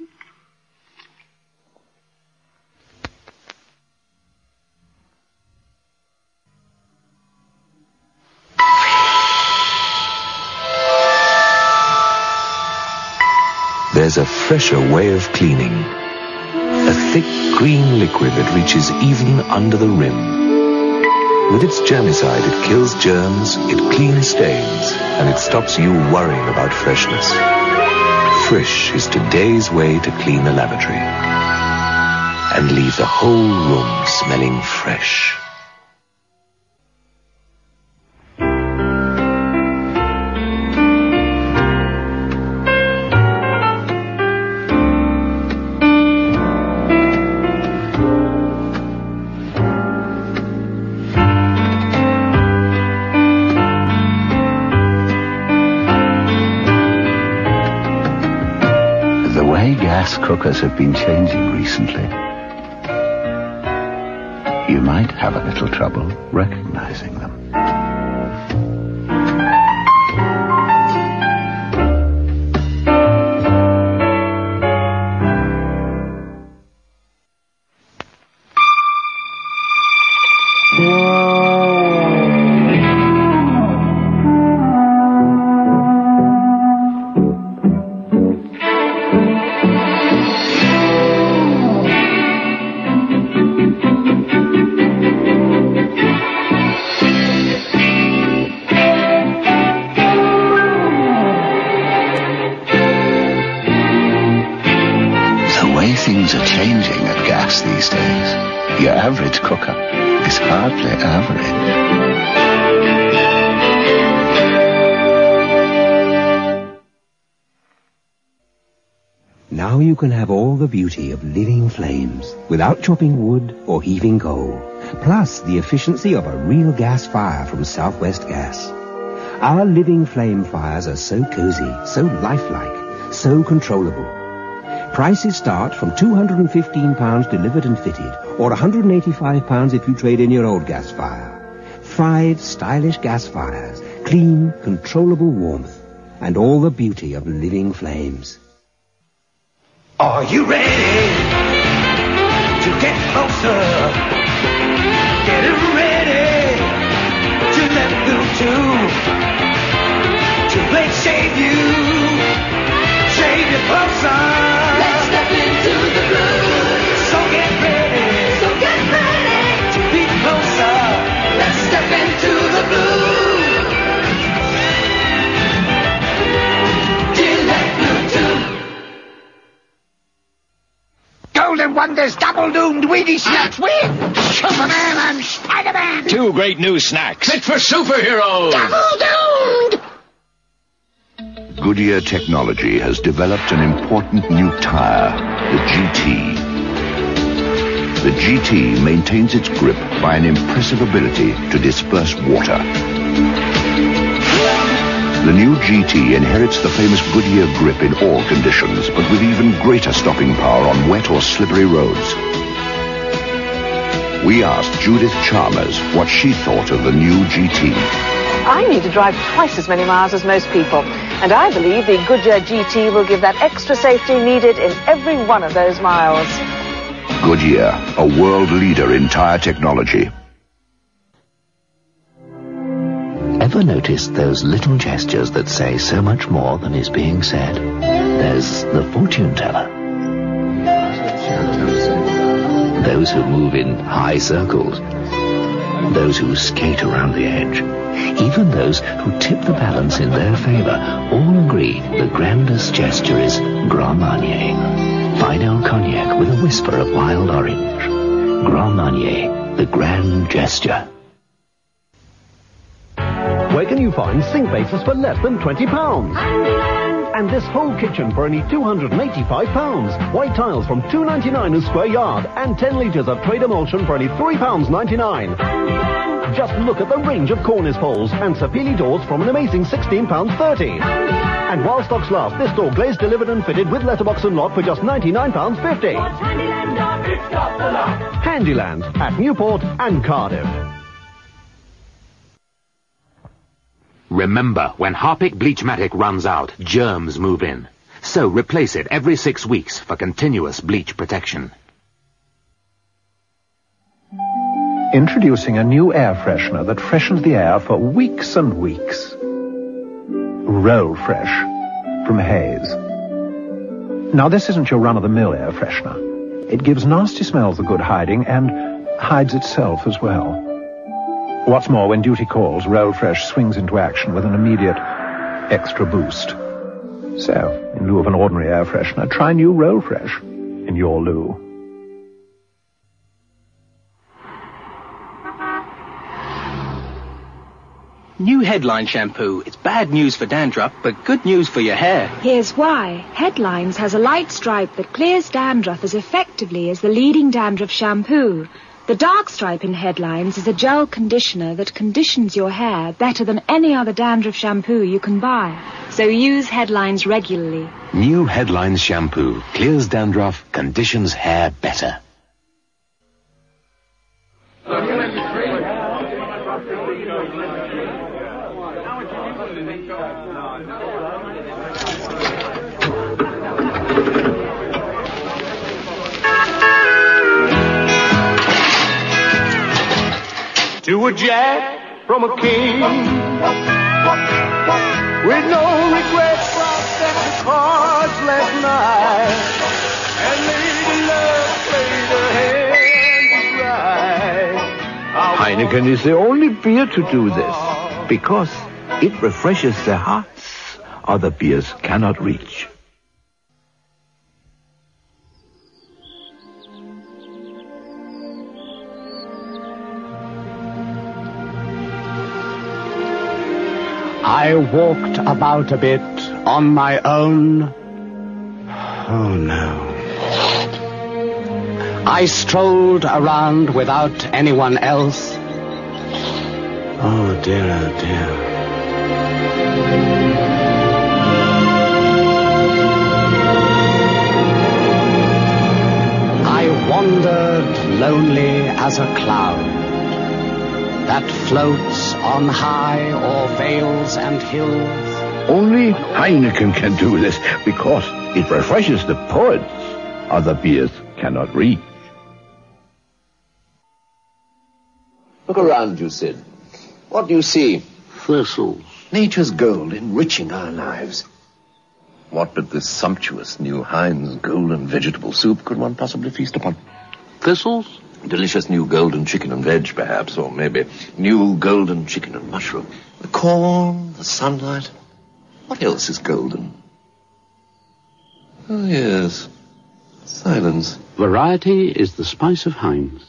There's a fresher way of cleaning. A thick green liquid that reaches even under the rim. With its germicide, it kills germs, it cleans stains, and it stops you worrying about freshness. Frisch is today's way to clean the lavatory and leave the whole room smelling fresh. Gas cookers have been changing recently. You might have a little trouble recognizing them. Things are changing at gas these days. Your average cooker is hardly average. Now you can have all the beauty of living flames without chopping wood or heaving coal, plus the efficiency of a real gas fire from Southwest Gas. Our living flame fires are so cozy, so lifelike, so controllable. Prices start from £215 delivered and fitted, or £185 if you trade in your old gas fire. 5 stylish gas fires, clean, controllable warmth, and all the beauty of living flames. Are you ready to get closer? Getting ready to let them too late save you closer. Let's step into the blue. So get ready to be closer. Let's step into the blue. Gillette Blue 2. Golden Wonders double doomed weedy snacks with Superman and Spider-Man. 2 great new snacks. Fit for superheroes. Double doomed. Goodyear Technology has developed an important new tire, the GT. The GT maintains its grip by an impressive ability to disperse water. The new GT inherits the famous Goodyear grip in all conditions, but with even greater stopping power on wet or slippery roads. We asked Judith Chalmers what she thought of the new GT. I need to drive twice as many miles as most people, and I believe the Goodyear GT will give that extra safety needed in every one of those miles. Goodyear, a world leader in tire technology. Ever noticed those little gestures that say so much more than is being said? There's the fortune teller. Those who move in high circles. Those who skate around the edge. Even those who tip the balance in their favor all agree the grandest gesture is Grand Marnier. Fine old cognac with a whisper of wild orange. Grand Marnier, the grand gesture. Where can you find sink bases for less than £20? And this whole kitchen for only £285. White tiles from £2.99 a square yard. And 10 litres of trade emulsion for only £3.99. Just look at the range of cornice poles and Sapili doors from an amazing £16.30. And while stocks last, this door glazed, delivered and fitted with letterbox and lock for just £99.50. What's Handyland got? It's got the lot. Handyland at Newport and Cardiff. Remember, when Harpic Bleachmatic runs out, germs move in. So replace it every 6 weeks for continuous bleach protection. Introducing a new air freshener that freshens the air for weeks and weeks. Roll Fresh from Hayes. Now, this isn't your run-of-the-mill air freshener. It gives nasty smells a good hiding and hides itself as well. What's more, when duty calls, Roll Fresh swings into action with an immediate extra boost. So, in lieu of an ordinary air freshener, try new Roll Fresh in your loo. New Headline shampoo. It's bad news for dandruff, but good news for your hair. Here's why. Headlines has a light stripe that clears dandruff as effectively as the leading dandruff shampoo. The dark stripe in Headlines is a gel conditioner that conditions your hair better than any other dandruff shampoo you can buy. So use Headlines regularly. New Headlines shampoo clears dandruff, conditions hair better. To a jack from a king, with no regrets, dropped at the cards last night, and Lady Love played her hand right. Heineken is the only beer to do this, because it refreshes their hearts other beers cannot reach. I walked about a bit on my own. Oh, no. I strolled around without anyone else. Oh, dear, oh, dear. I wandered lonely as a cloud that floats on high o'er vales and hills. Only Heineken can do this, because it refreshes the poets other beers cannot reach. Look around you, Sid. What do you see? Thistles. Nature's gold enriching our lives. What but this sumptuous new Heinz golden vegetable soup could one possibly feast upon? Thistles? Delicious new golden chicken and veg, perhaps, or maybe new golden chicken and mushroom. The corn, the sunlight. What else is golden? Oh, yes. Silence. Variety is the spice of Heinz.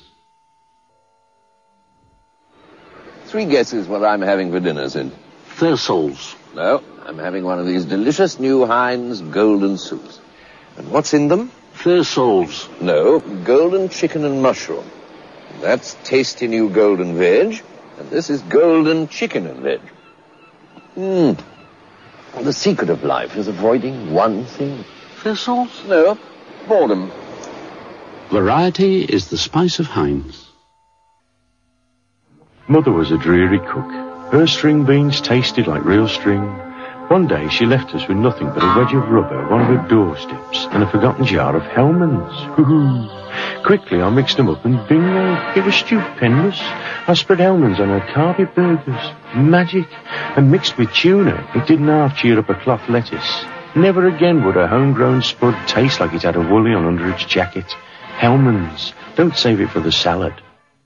3 guesses what I'm having for dinner, Sid. Thistles. No, I'm having one of these delicious new Heinz golden soups. And what's in them? Thistles. No, golden chicken and mushroom. That's tasty new golden veg, and this is golden chicken and veg. The secret of life is avoiding one thing. Thistles? No, boredom. Variety is the spice of Heinz. Mother was a dreary cook. Her string beans tasted like real string. One day she left us with nothing but a wedge of rubber, one of her doorsteps, and a forgotten jar of Hellman's. Quickly I mixed them up and bingo, it was stupendous. I spread Hellman's on her carpet burgers. Magic. And mixed with tuna, it didn't half cheer up a cloth lettuce. Never again would a homegrown spud taste like it had a woolly on under its jacket. Hellman's. Don't save it for the salad.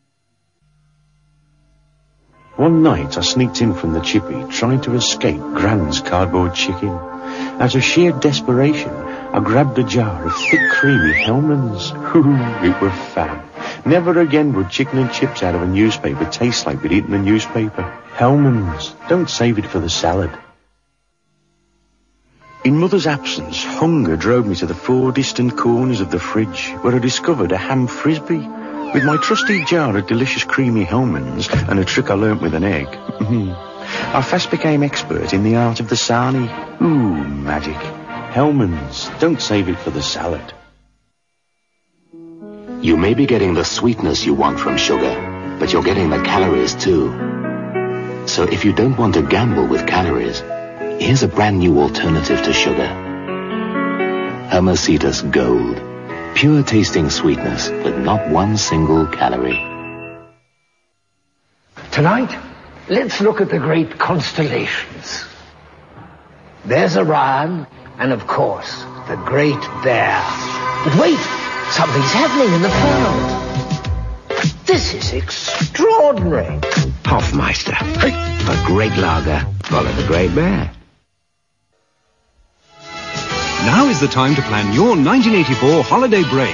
One night I sneaked in from the chippy, trying to escape Gran's cardboard chicken. Out of sheer desperation, I grabbed a jar of thick, creamy Hellman's. It were fab. Never again would chicken and chips out of a newspaper taste like we'd eaten a newspaper. Hellman's. Don't save it for the salad. In Mother's absence, hunger drove me to the 4 distant corners of the fridge, where I discovered a ham frisbee, with my trusty jar of delicious creamy Hellmann's and a trick I learnt with an egg. I fast became expert in the art of the sarnie. Ooh, magic. Hellmann's, don't save it for the salad. You may be getting the sweetness you want from sugar, but you're getting the calories too. So if you don't want to gamble with calories, here's a brand new alternative to sugar. Hermositas Gold. Pure tasting sweetness with not one single calorie. Tonight, let's look at the great constellations. There's Orion, and of course, the Great Bear. But wait, something's happening in the firmament. This is extraordinary. Hoffmeister. A great lager. Follow the Great Bear. Now is the time to plan your 1984 holiday break.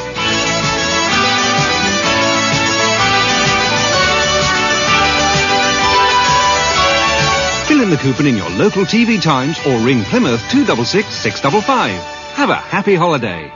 Fill in the coupon in your local TV Times or ring Plymouth 266 655. Have a happy holiday.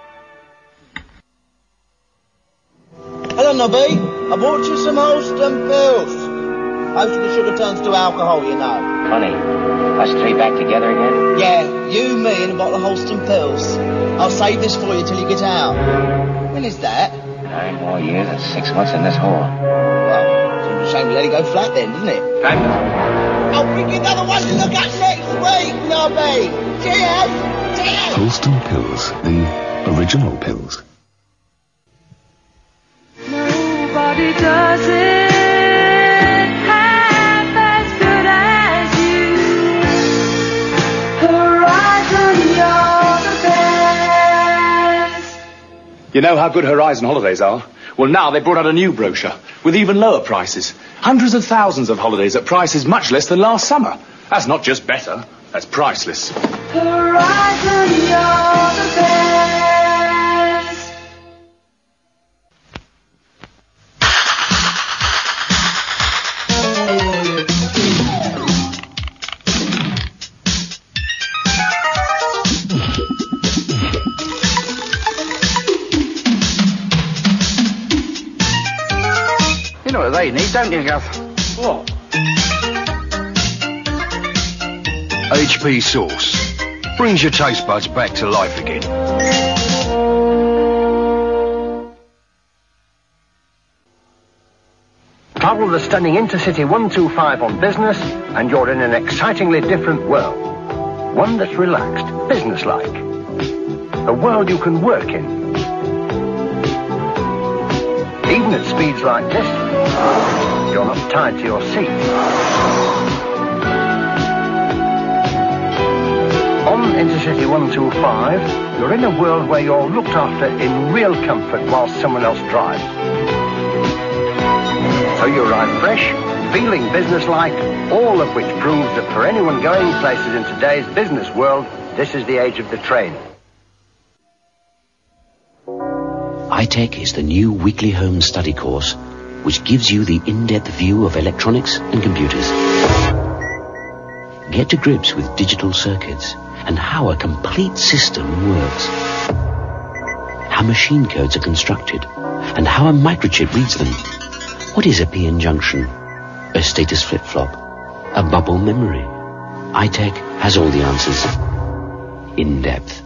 Hello, Nobby. I bought you some Holston pills. Most of the sugar turns to alcohol, you know. Funny. Us three back together again? Yeah, you, me, and a bottle of Holston pills. I'll save this for you till you get out. When is that? 9 more years and 6 months in this hole. Well, it's a shame to let it go flat then, isn't it? I'll bring you another one to look at next week, Nobby. Cheers! Cheers! Holston Pills, the original pills. Nobody does it half as good as you. Horizon, you're the best. You know how good Horizon Holidays are? Well, now they've brought out a new brochure with even lower prices. Hundreds of thousands of holidays at prices much less than last summer. That's not just better, that's priceless. Horizon, you're the best. You know what they need, don't you, Guff? What? HP sauce. Brings your taste buds back to life again. Travel the stunning Intercity 125 on business, and you're in an excitingly different world. One that's relaxed, businesslike. A world you can work in. Even at speeds like this, you're not tied to your seat. On Intercity 125, you're in a world where you're looked after in real comfort while someone else drives. So you arrive fresh, feeling businesslike, all of which proves that for anyone going places in today's business world, this is the age of the train. iTech is the new weekly home study course which gives you the in-depth view of electronics and computers. Get to grips with digital circuits and how a complete system works. How machine codes are constructed and how a microchip reads them. What is a PN junction? A status flip-flop? A bubble memory? iTech has all the answers. In depth.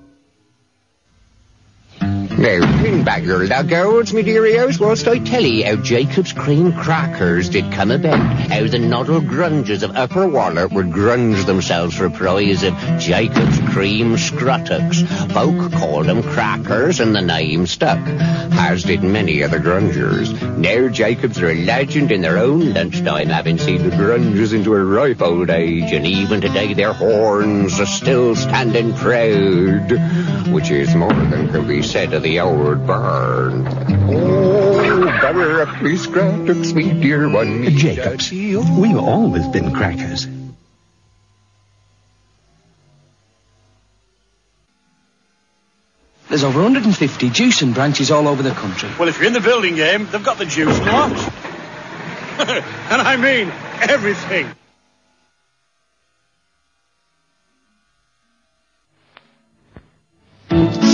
Now, bring back your lugouts, me dearios, whilst I tell ye how Jacob's cream crackers did come about, how the noddle grungers of Upper Waller would grunge themselves for a prize of Jacob's cream scruttox. Folk called them crackers, and the name stuck, as did many of the grungers. Now Jacobs are a legend in their own lunchtime, having seen the grungers into a ripe old age, and even today their horns are still standing proud, which is more than can be said of the old barn. Oh, better up me scruttox, sweet dear one. Jacobs, we've always been crackers. There's over 150 juicing branches all over the country. Well, if you're in the building game, they've got the juice lot. And I mean everything.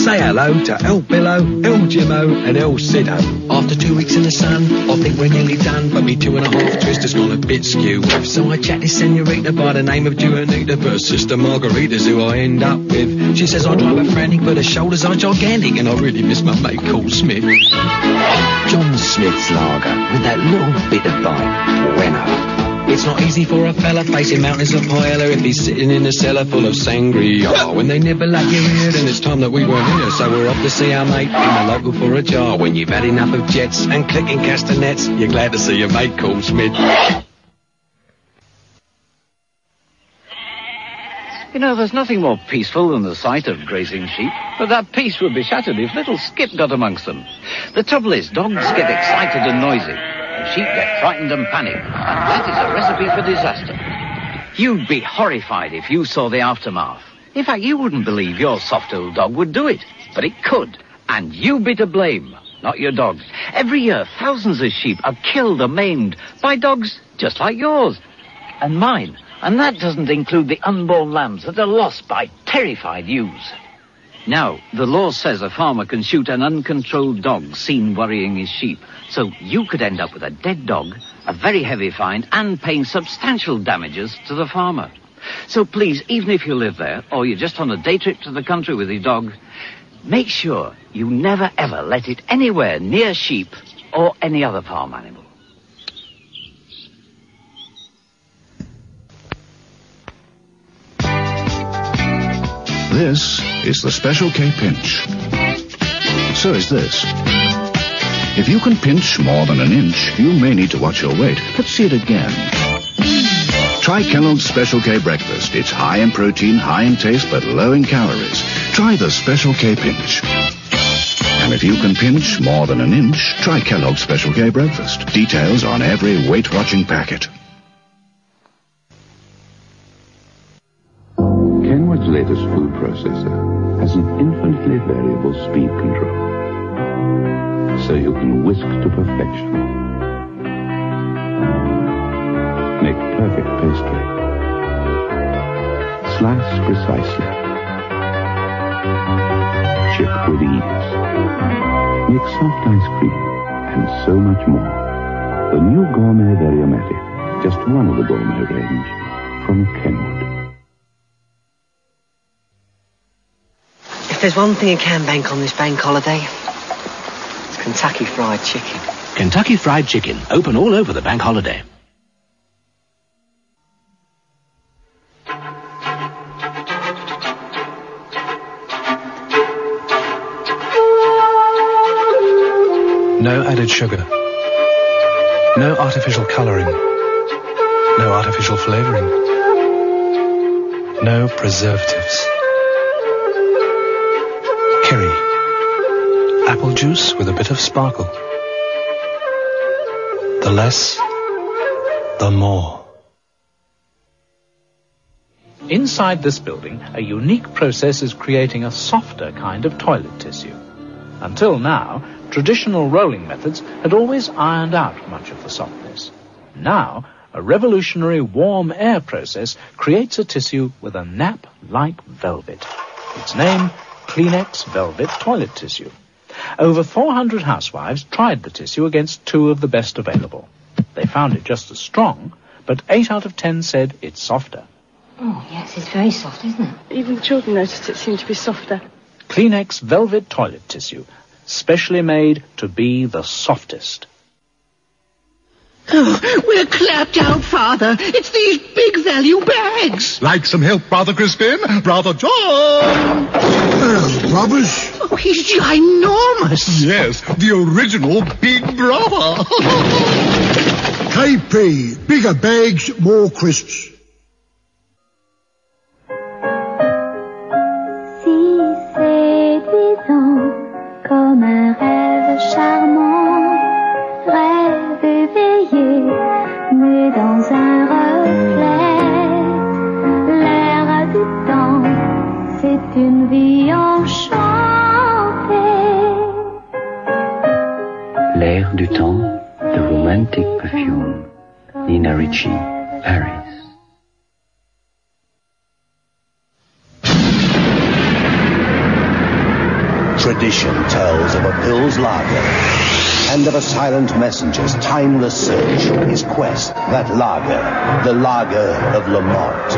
Say hello to El Billo, El Jimmo and El Sido. After 2 weeks in the sun, I think we're nearly done, but me 2.5 twist has gone a bit skew. So I chat this senorita by the name of Juanita, but Sister Margarita's who I end up with. She says I drive her frantic, but her shoulders are gigantic, and I really miss my mate called Smith. John Smith's lager, with that little bit of bite. Bueno. It's not easy for a fella facing mountains of paella if he's sitting in a cellar full of sangria. When they nibble at your ear, then it's time that we weren't here, so we're off to see our mate in the local for a jar. When you've had enough of jets and clicking castanets, you're glad to see your mate called Smith. You know, there's nothing more peaceful than the sight of grazing sheep, but that peace would be shattered if little Skip got amongst them. The trouble is, dogs get excited and noisy, and sheep get frightened and panic, and that is a recipe for disaster. You'd be horrified if you saw the aftermath. In fact, you wouldn't believe your soft old dog would do it, but it could, and you'd be to blame, not your dog. Every year, thousands of sheep are killed or maimed by dogs just like yours and mine. And that doesn't include the unborn lambs that are lost by terrified ewes. Now, the law says a farmer can shoot an uncontrolled dog seen worrying his sheep. So you could end up with a dead dog, a very heavy fine, and paying substantial damages to the farmer. So please, even if you live there, or you're just on a day trip to the country with your dog, make sure you never ever let it anywhere near sheep or any other farm animal. This is the Special K Pinch. So is this. If you can pinch more than an inch, you may need to watch your weight. Let's see it again. Try Kellogg's Special K Breakfast. It's high in protein, high in taste, but low in calories. Try the Special K Pinch. And if you can pinch more than an inch, try Kellogg's Special K Breakfast. Details on every weight-watching packet. Kenwood's latest food processor has an infinitely variable speed control, so you can whisk to perfection. Make perfect pastry. Slice precisely. Chip with ease. Make soft ice cream, and so much more. The new Gourmet Variomatic, just one of the gourmet range from Kenwood. If there's one thing you can bank on this bank holiday, it's Kentucky Fried Chicken. Kentucky Fried Chicken, open all over the bank holiday. No added sugar. No artificial coloring. No artificial flavoring. No preservatives. Kerry. Apple juice with a bit of sparkle. The less, the more. Inside this building, a unique process is creating a softer kind of toilet tissue. Until now, traditional rolling methods had always ironed out much of the softness. Now, a revolutionary warm air process creates a tissue with a nap like velvet. Its name, Kleenex Velvet Toilet Tissue. Over 400 housewives tried the tissue against 2 of the best available. They found it just as strong, but 8 out of 10 said it's softer. Oh, yes, it's very soft, isn't it? Even children noticed it seemed to be softer. Kleenex Velvet Toilet Tissue, specially made to be the softest. Oh, we're clapped out, Father. It's these big value bags. Like some help, Brother Crispin? Brother John! Brothers? Oh, he's ginormous. Yes, the original Big Brother. KP, bigger bags, more crisps. Si séduisant comme un rêve charmant, rêve éveillé, né dans un reflet, l'air du temps, c'est une vie enchantée. L'air du temps, the romantic perfume, Nina Ricci, Paris. Hill's lager, and of a silent messenger's timeless search, his quest, that lager, the lager of Lamont.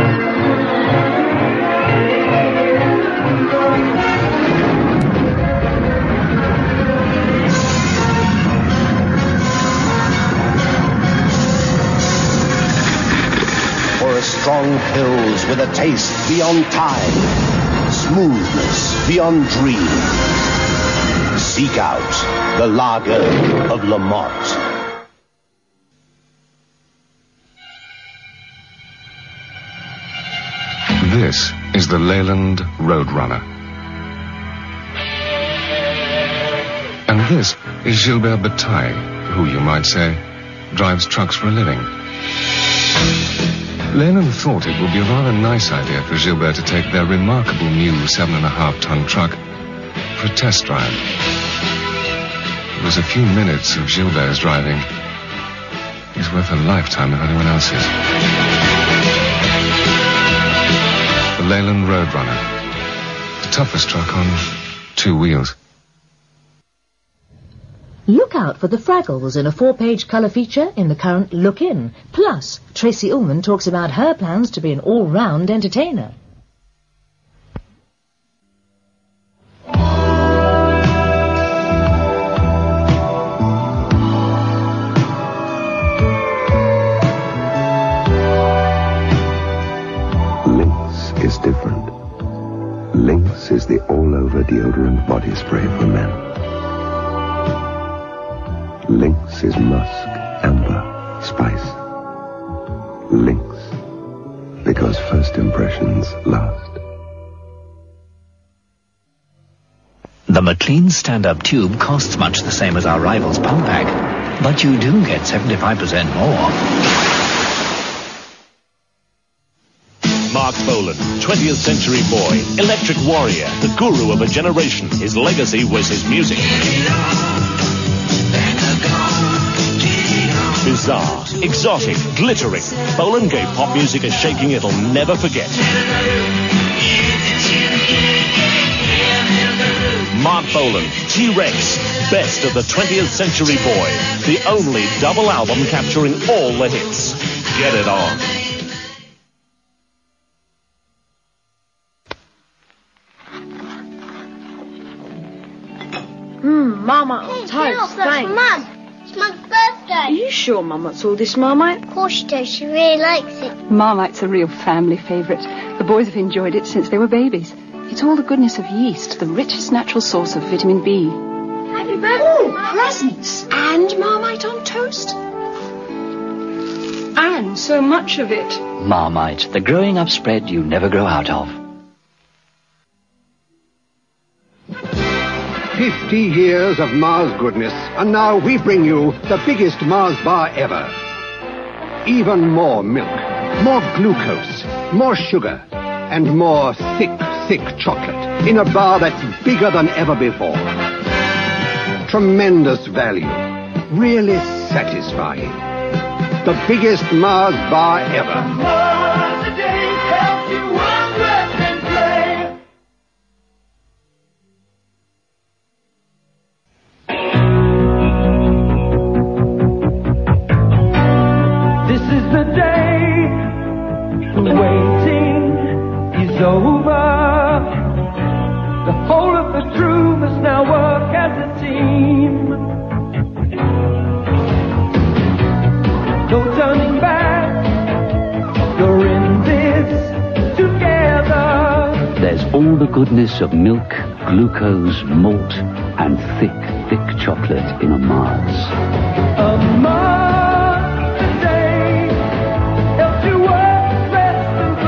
Strong pills with a taste beyond time, smoothness beyond dream. Seek out the lager of Lamont. This is the Leyland Roadrunner. And this is Gilbert Bataille, who, you might say, drives trucks for a living. Leyland thought it would be a rather nice idea for Gilbert to take their remarkable new 7.5-ton truck for a test drive. It was a few minutes of Gilbert's driving. He's worth a lifetime of anyone else's. The Leyland Roadrunner. The toughest truck on 2 wheels. Look out for the Fraggles in a 4-page colour feature in the current Look In. Plus, Tracy Ullman talks about her plans to be an all-round entertainer. Lynx is different. Lynx is the all-over deodorant body spray for men. Lynx is musk, amber, spice. Lynx, because first impressions last. The McLean stand-up tube costs much the same as our rival's pump pack, but you do get 75% more. Mark Bolan, 20th century boy, electric warrior, the guru of a generation. His legacy was his music. Bizarre, exotic, glittering. Bolan gave pop music a shaking it'll never forget. Mark Bolan, T-Rex, best of the 20th century boy. The only double album capturing all the hits. Get it on. Marmite toast, thanks. Mum, it's Mum's birthday. Are you sure Mum wants all this Marmite? Of course she does, she really likes it. Marmite's a real family favourite. The boys have enjoyed it since they were babies. It's all the goodness of yeast, the richest natural source of vitamin B. Happy birthday. Ooh, presents. And Marmite on toast. And so much of it. Marmite, the growing up spread you never grow out of. 50 years of Mars goodness, and now we bring you the biggest Mars bar ever. Even more milk, more glucose, more sugar, and more thick chocolate in a bar that's bigger than ever before. Tremendous value, really satisfying. The biggest Mars bar ever. Over. The whole of the crew must now work as a team. No turning back. You're in this together. There's all the goodness of milk, glucose, malt, and thick chocolate in a Mars. A Mars today helps you work, rest, and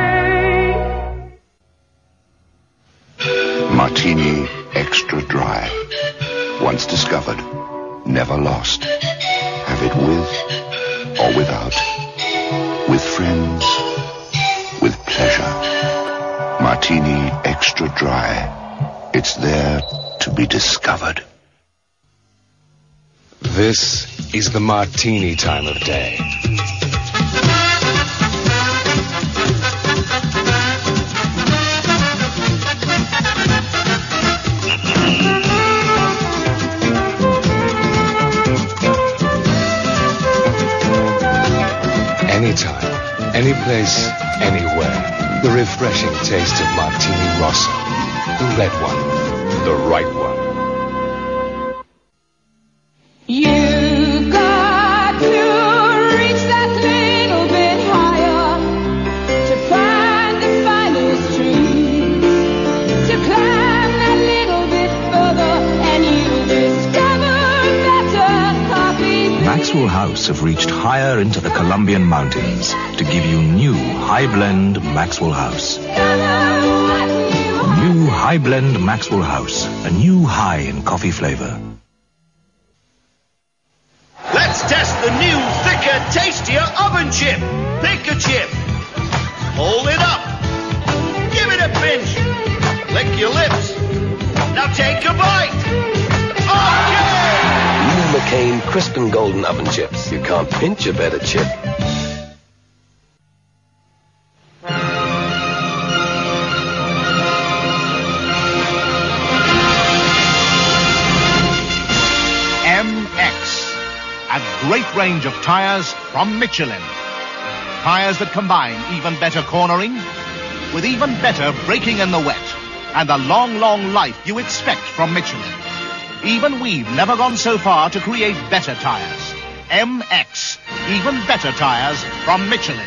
play. Martini Extra Dry. Once discovered, never lost. Have it with or without. With friends, with pleasure. Martini Extra Dry. It's there to be discovered. This is the martini time of day. Anytime, any place, anywhere. The refreshing taste of Martini Rosso. The red one. The right one. You've got to reach that little bit higher to find the finest trees, to climb that little bit further and you'll discover better coffee. Maxwell House have reached higher into the Colombian mountains to give you new High Blend Maxwell House. New High Blend Maxwell House, a new high in coffee flavor. Let's test the new, thicker, tastier oven chip. Pick a chip. Hold it up. Give it a pinch. Lick your lips. Now take a bite. Okay! New McCain crisp and golden oven chips. You can't pinch a better chip. A great range of tires from Michelin. Tires that combine even better cornering with even better braking in the wet and the long, long life you expect from Michelin. Even we've never gone so far to create better tires. MX, even better tires from Michelin.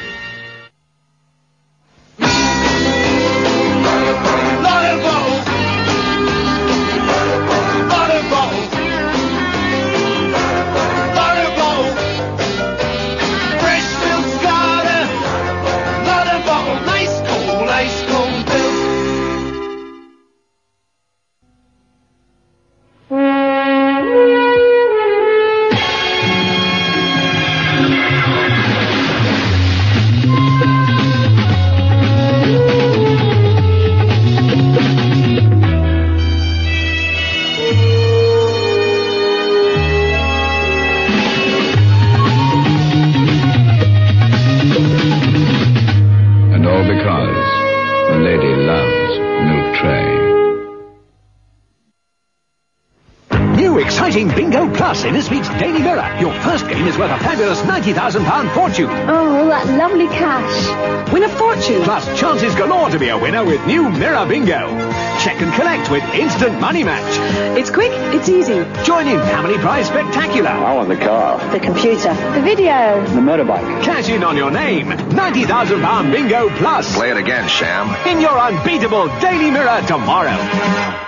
Bingo Plus in this week's Daily Mirror. Your first game is worth a fabulous £90,000 fortune. Oh, that lovely cash. Win a fortune. Plus chances galore to be a winner with new Mirror Bingo. Check and collect with instant money match. It's quick, it's easy. Join in Family Prize Spectacular. I want the car. The computer. The video. The motorbike. Cash in on your name. £90,000 Bingo Plus. Play it again, Sham. In your unbeatable Daily Mirror tomorrow.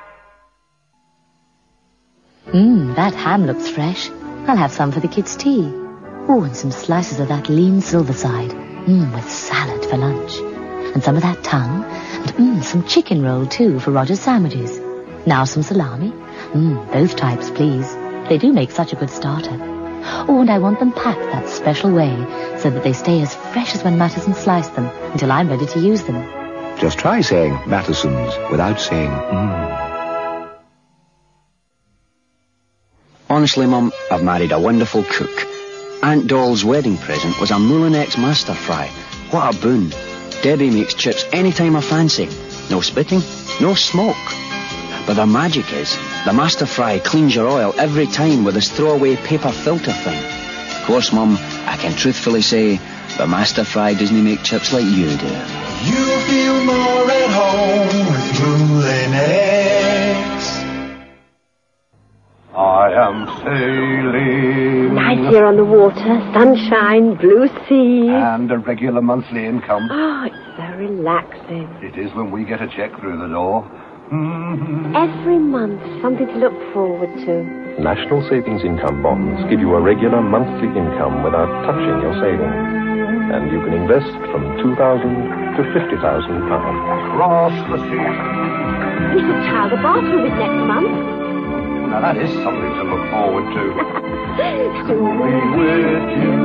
That ham looks fresh. I'll have some for the kids' tea. Oh, and some slices of that lean silver side. With salad for lunch. And some of that tongue. And some chicken roll, too, for Roger's sandwiches. Now some salami. Both types, please. They do make such a good starter. Oh, and I want them packed that special way, so that they stay as fresh as when Matteson sliced them, until I'm ready to use them. Just try saying Matteson's without saying Honestly, Mum, I've married a wonderful cook. Aunt Doll's wedding present was a Moulinex Master Fry. What a boon. Debbie makes chips any time I fancy. No spitting, no smoke. But the magic is, the Master Fry cleans your oil every time with this throwaway paper filter thing. Of course, Mum, I can truthfully say, the Master Fry doesn't make chips like you do. You feel more at home with Moulinex. I am sailing. Nice here on the water, sunshine, blue sea. And a regular monthly income. Oh, it's so relaxing. It is when we get a check through the door. Every month, something to look forward to. National Savings Income Bonds give you a regular monthly income without touching your savings. And you can invest from £2,000 to £50,000. Across the sea. We should tile the bathroom with next month. Now that is something to look forward to. To be with you,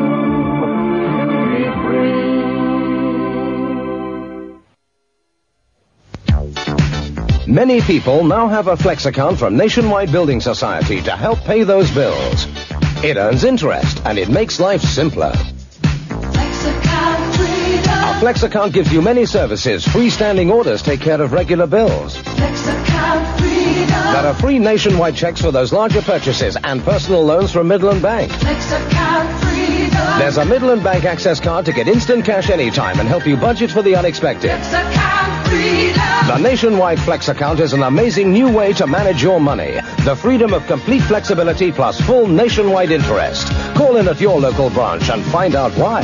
to be free. Many people now have a Flex account from Nationwide Building Society to help pay those bills. It earns interest and it makes life simpler. Our Flex account gives you many services. Freestanding orders take care of regular bills. There are free nationwide checks for those larger purchases and personal loans from Midland Bank. Flex account freedom. There's a Midland Bank Access card to get instant cash anytime and help you budget for the unexpected. The Nationwide Flex account is an amazing new way to manage your money. The freedom of complete flexibility plus full nationwide interest. Call in at your local branch and find out why.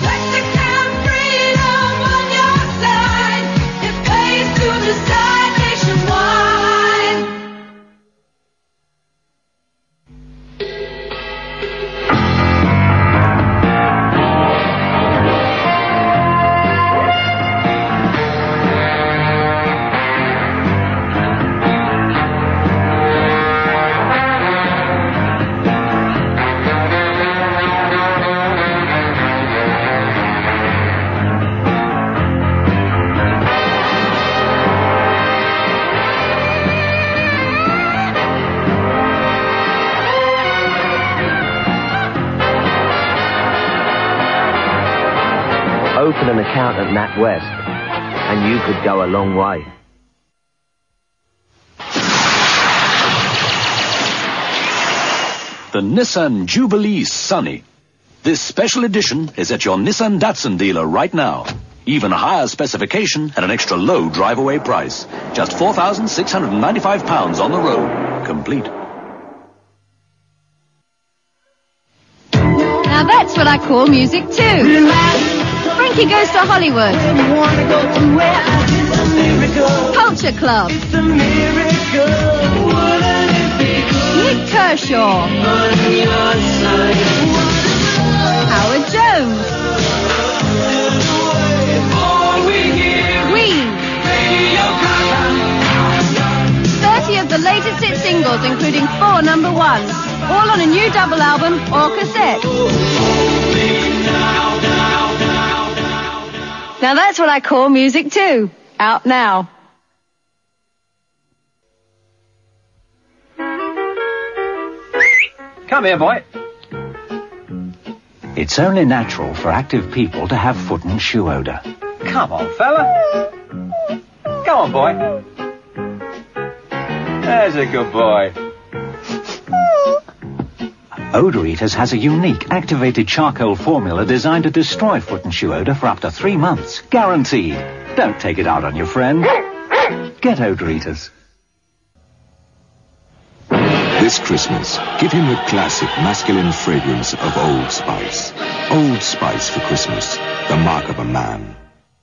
Open an account at NatWest, and you could go a long way. The Nissan Jubilee Sunny. This special edition is at your Nissan Datsun dealer right now. Even higher specification at an extra low drive-away price. Just £4,695 on the road. Complete. Now that's what I call music too. Frankie Goes to Hollywood. Culture Club. Nick Kershaw. Howard Jones. Queen. 30 of the latest hit singles, including 4 number 1s, all on a new double album or cassette. Now that's what I call music too. Out now. Come here, boy. It's only natural for active people to have foot and shoe odour. Come on, fella. Come on, boy. There's a good boy. Odour Eaters has a unique activated charcoal formula designed to destroy foot and shoe odour for up to 3 months. Guaranteed. Don't take it out on your friend. Get Odour Eaters. This Christmas, give him the classic masculine fragrance of Old Spice. Old Spice for Christmas, the mark of a man.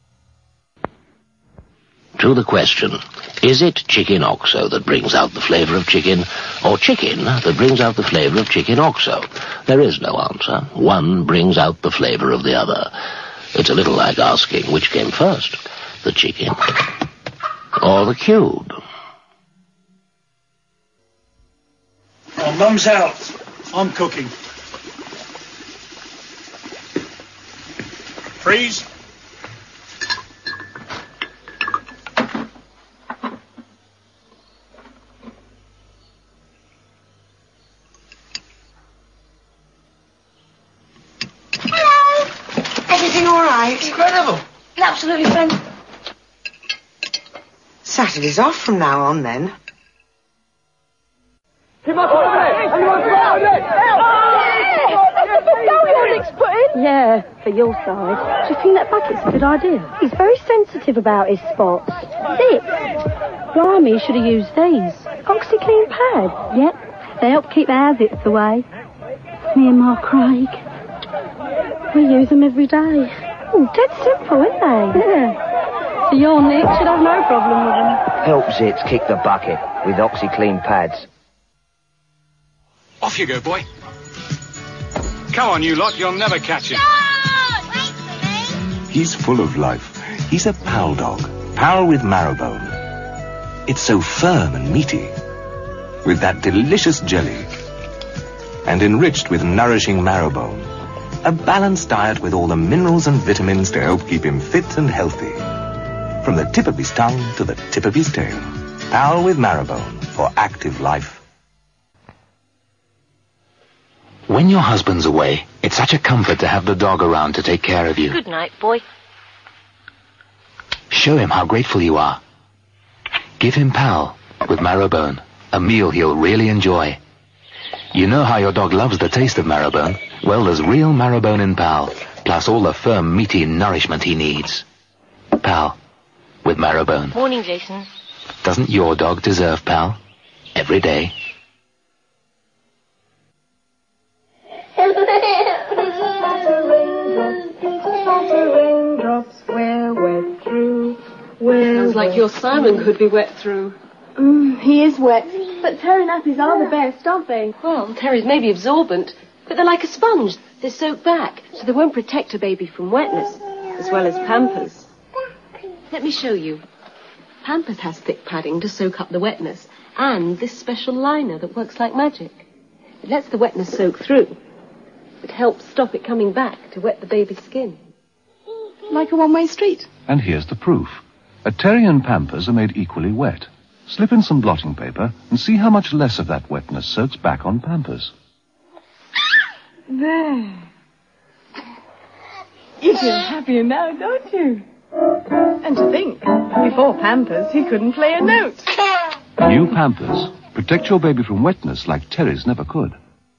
To the question, is it chicken oxo that brings out the flavour of chicken, or chicken that brings out the flavour of chicken oxo? There is no answer. One brings out the flavour of the other. It's a little like asking which came first, the chicken or the cube. Oh, Mum's out. I'm cooking. Freeze. Everything all right? Incredible. Absolutely fantastic. Saturday's off from now on, then. Yeah, for your side. Do you think that bucket's a good idea? He's very sensitive about his spots. Zip. Blimey, he should have used these. OxyClean pads. Yep, they help keep our zips away. Me and Mark Craig. We use them every day. Oh, dead simple, aren't they? Yeah. So your Nick should have no problem with them. Help zips kick the bucket with OxyClean pads. Off you go, boy. Come on, you lot, you'll never catch him. He's full of life. He's a pal dog. Pal with marrowbone. It's so firm and meaty, with that delicious jelly, and enriched with nourishing marrowbone. A balanced diet with all the minerals and vitamins to help keep him fit and healthy. From the tip of his tongue to the tip of his tail. Pal with marrowbone for active life. When your husband's away, it's such a comfort to have the dog around to take care of you. Good night, boy. Show him how grateful you are. Give him Pal with marrowbone, a meal he'll really enjoy. You know how your dog loves the taste of marrowbone. Well, there's real marrowbone in Pal, plus all the firm, meaty nourishment he needs. Pal, with marrowbone. Morning, Jason. Doesn't your dog deserve Pal? Every day. Raindrops we're wet through. Sounds like your Simon could be wet through. He is wet. But Terry nappies are the best, aren't they? Well, Terry's may be absorbent, but they're like a sponge. They soak back, so they won't protect a baby from wetness, as well as Pampers. Let me show you. Pampers has thick padding to soak up the wetness, and this special liner that works like magic. It lets the wetness soak through. It helps stop it coming back to wet the baby's skin. Like a one-way street. And here's the proof. A Terry and Pampers are made equally wet. Slip in some blotting paper and see how much less of that wetness soaks back on Pampers. There. You feel happier now, don't you? And to think, before Pampers, he couldn't play a note. New Pampers. Protect your baby from wetness like Terry's never could.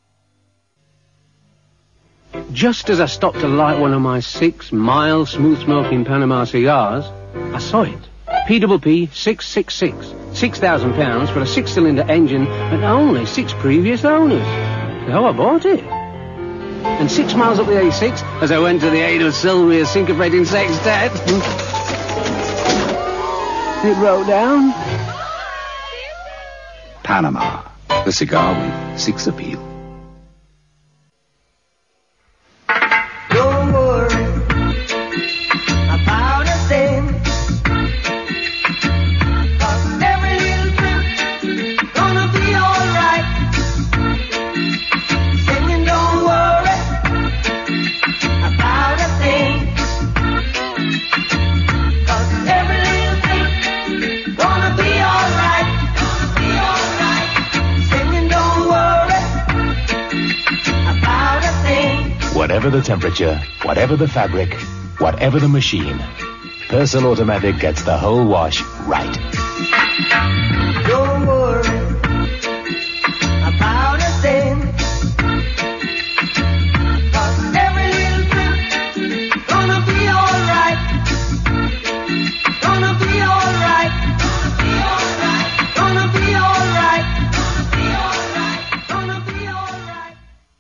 Just as I stopped to light one of my 6 mild, smooth-smoking Panama cigars, I saw it. PWP 666. £6,000 for a 6-cylinder engine and only 6 previous owners. So I bought it. And 6 miles up the A6, as I went to the aid of Sylvia's syncopating sextet, it broke down. Panama, the cigar with 6 appeal. Don't worry about a thing. 'Cause every little trip gonna be alright. Singing, don't worry about a thing. 'Cause every little trip gonna be alright. Gonna be alright. Singing, don't worry about a thing. Whatever the temperature, whatever the fabric, whatever the machine, Persil Automatic gets the whole wash right. Don't worry about a thing. 'Cause every little trip gonna be alright. Gonna be alright. Gonna be alright. Gonna be alright.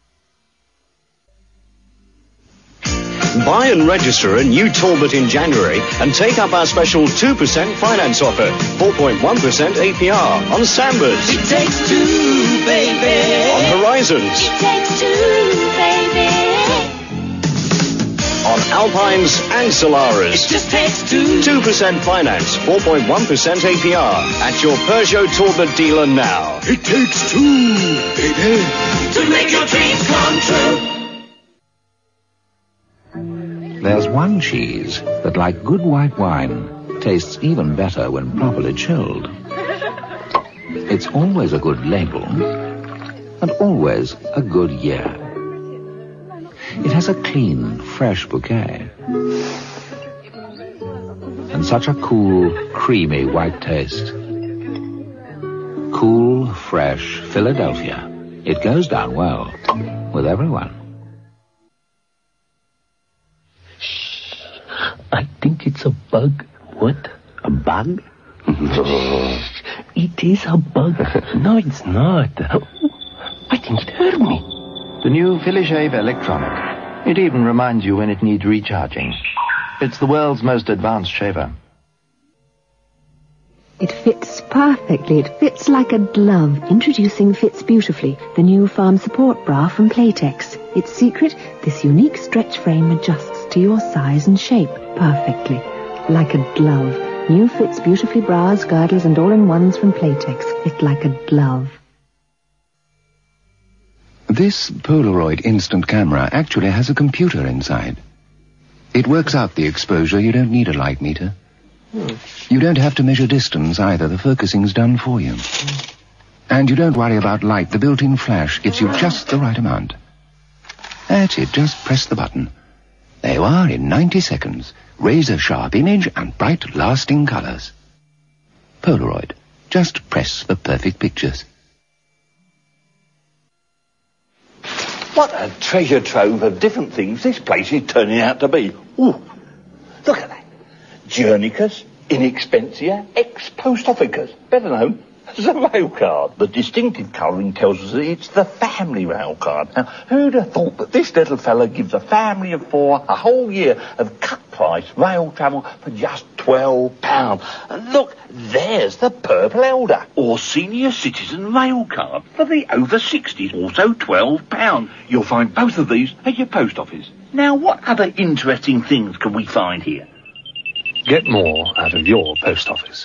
Buy and register a new Talbot in January and take up our special 2% finance offer, 4.1% APR on Sambas. It takes two, baby. On Horizons. It takes two, baby. On Alpines and Solaras. It just takes two. 2% finance, 4.1% APR at your Peugeot Talbot dealer now. It takes two, baby, to make your dreams come true. There's one cheese that, like good white wine, tastes even better when properly chilled. It's always a good label, and always a good year. It has a clean, fresh bouquet, and such a cool, creamy white taste. Cool, fresh Philadelphia. It goes down well with everyone. I think it's a bug. What? A bug? It is a bug. No, it's not. I think it hurt me. The new Philishave Electronic. It even reminds you when it needs recharging. It's the world's most advanced shaver. It fits perfectly. It fits like a glove. Introducing Fits Beautifully, the new farm support bra from Playtex. Its secret, this unique stretch frame adjusts to your size and shape perfectly, like a glove. New Fits Beautifully bras, girdles and all-in-ones from Playtex. Fit like a glove. This Polaroid instant camera actually has a computer inside. It works out the exposure. You don't need a light meter. You don't have to measure distance either. The focusing's done for you. And you don't worry about light. The built-in flash gives you just the right amount. That's it. Just press the button. There you are in 90 seconds. Razor-sharp image and bright, lasting colours. Polaroid. Just press for perfect pictures. What a treasure trove of different things this place is turning out to be. Ooh, look at that. Journicus, Inexpensia, ex-post officers, better known as a rail card. The distinctive colouring tells us that it's the family rail card. Now, who'd have thought that this little fella gives a family of 4 a whole year of cut-price rail travel for just £12? And look, there's the Purple Elder, or Senior Citizen Rail Card for the over 60s, also £12. You'll find both of these at your post office. Now, what other interesting things can we find here? Get more out of your post office.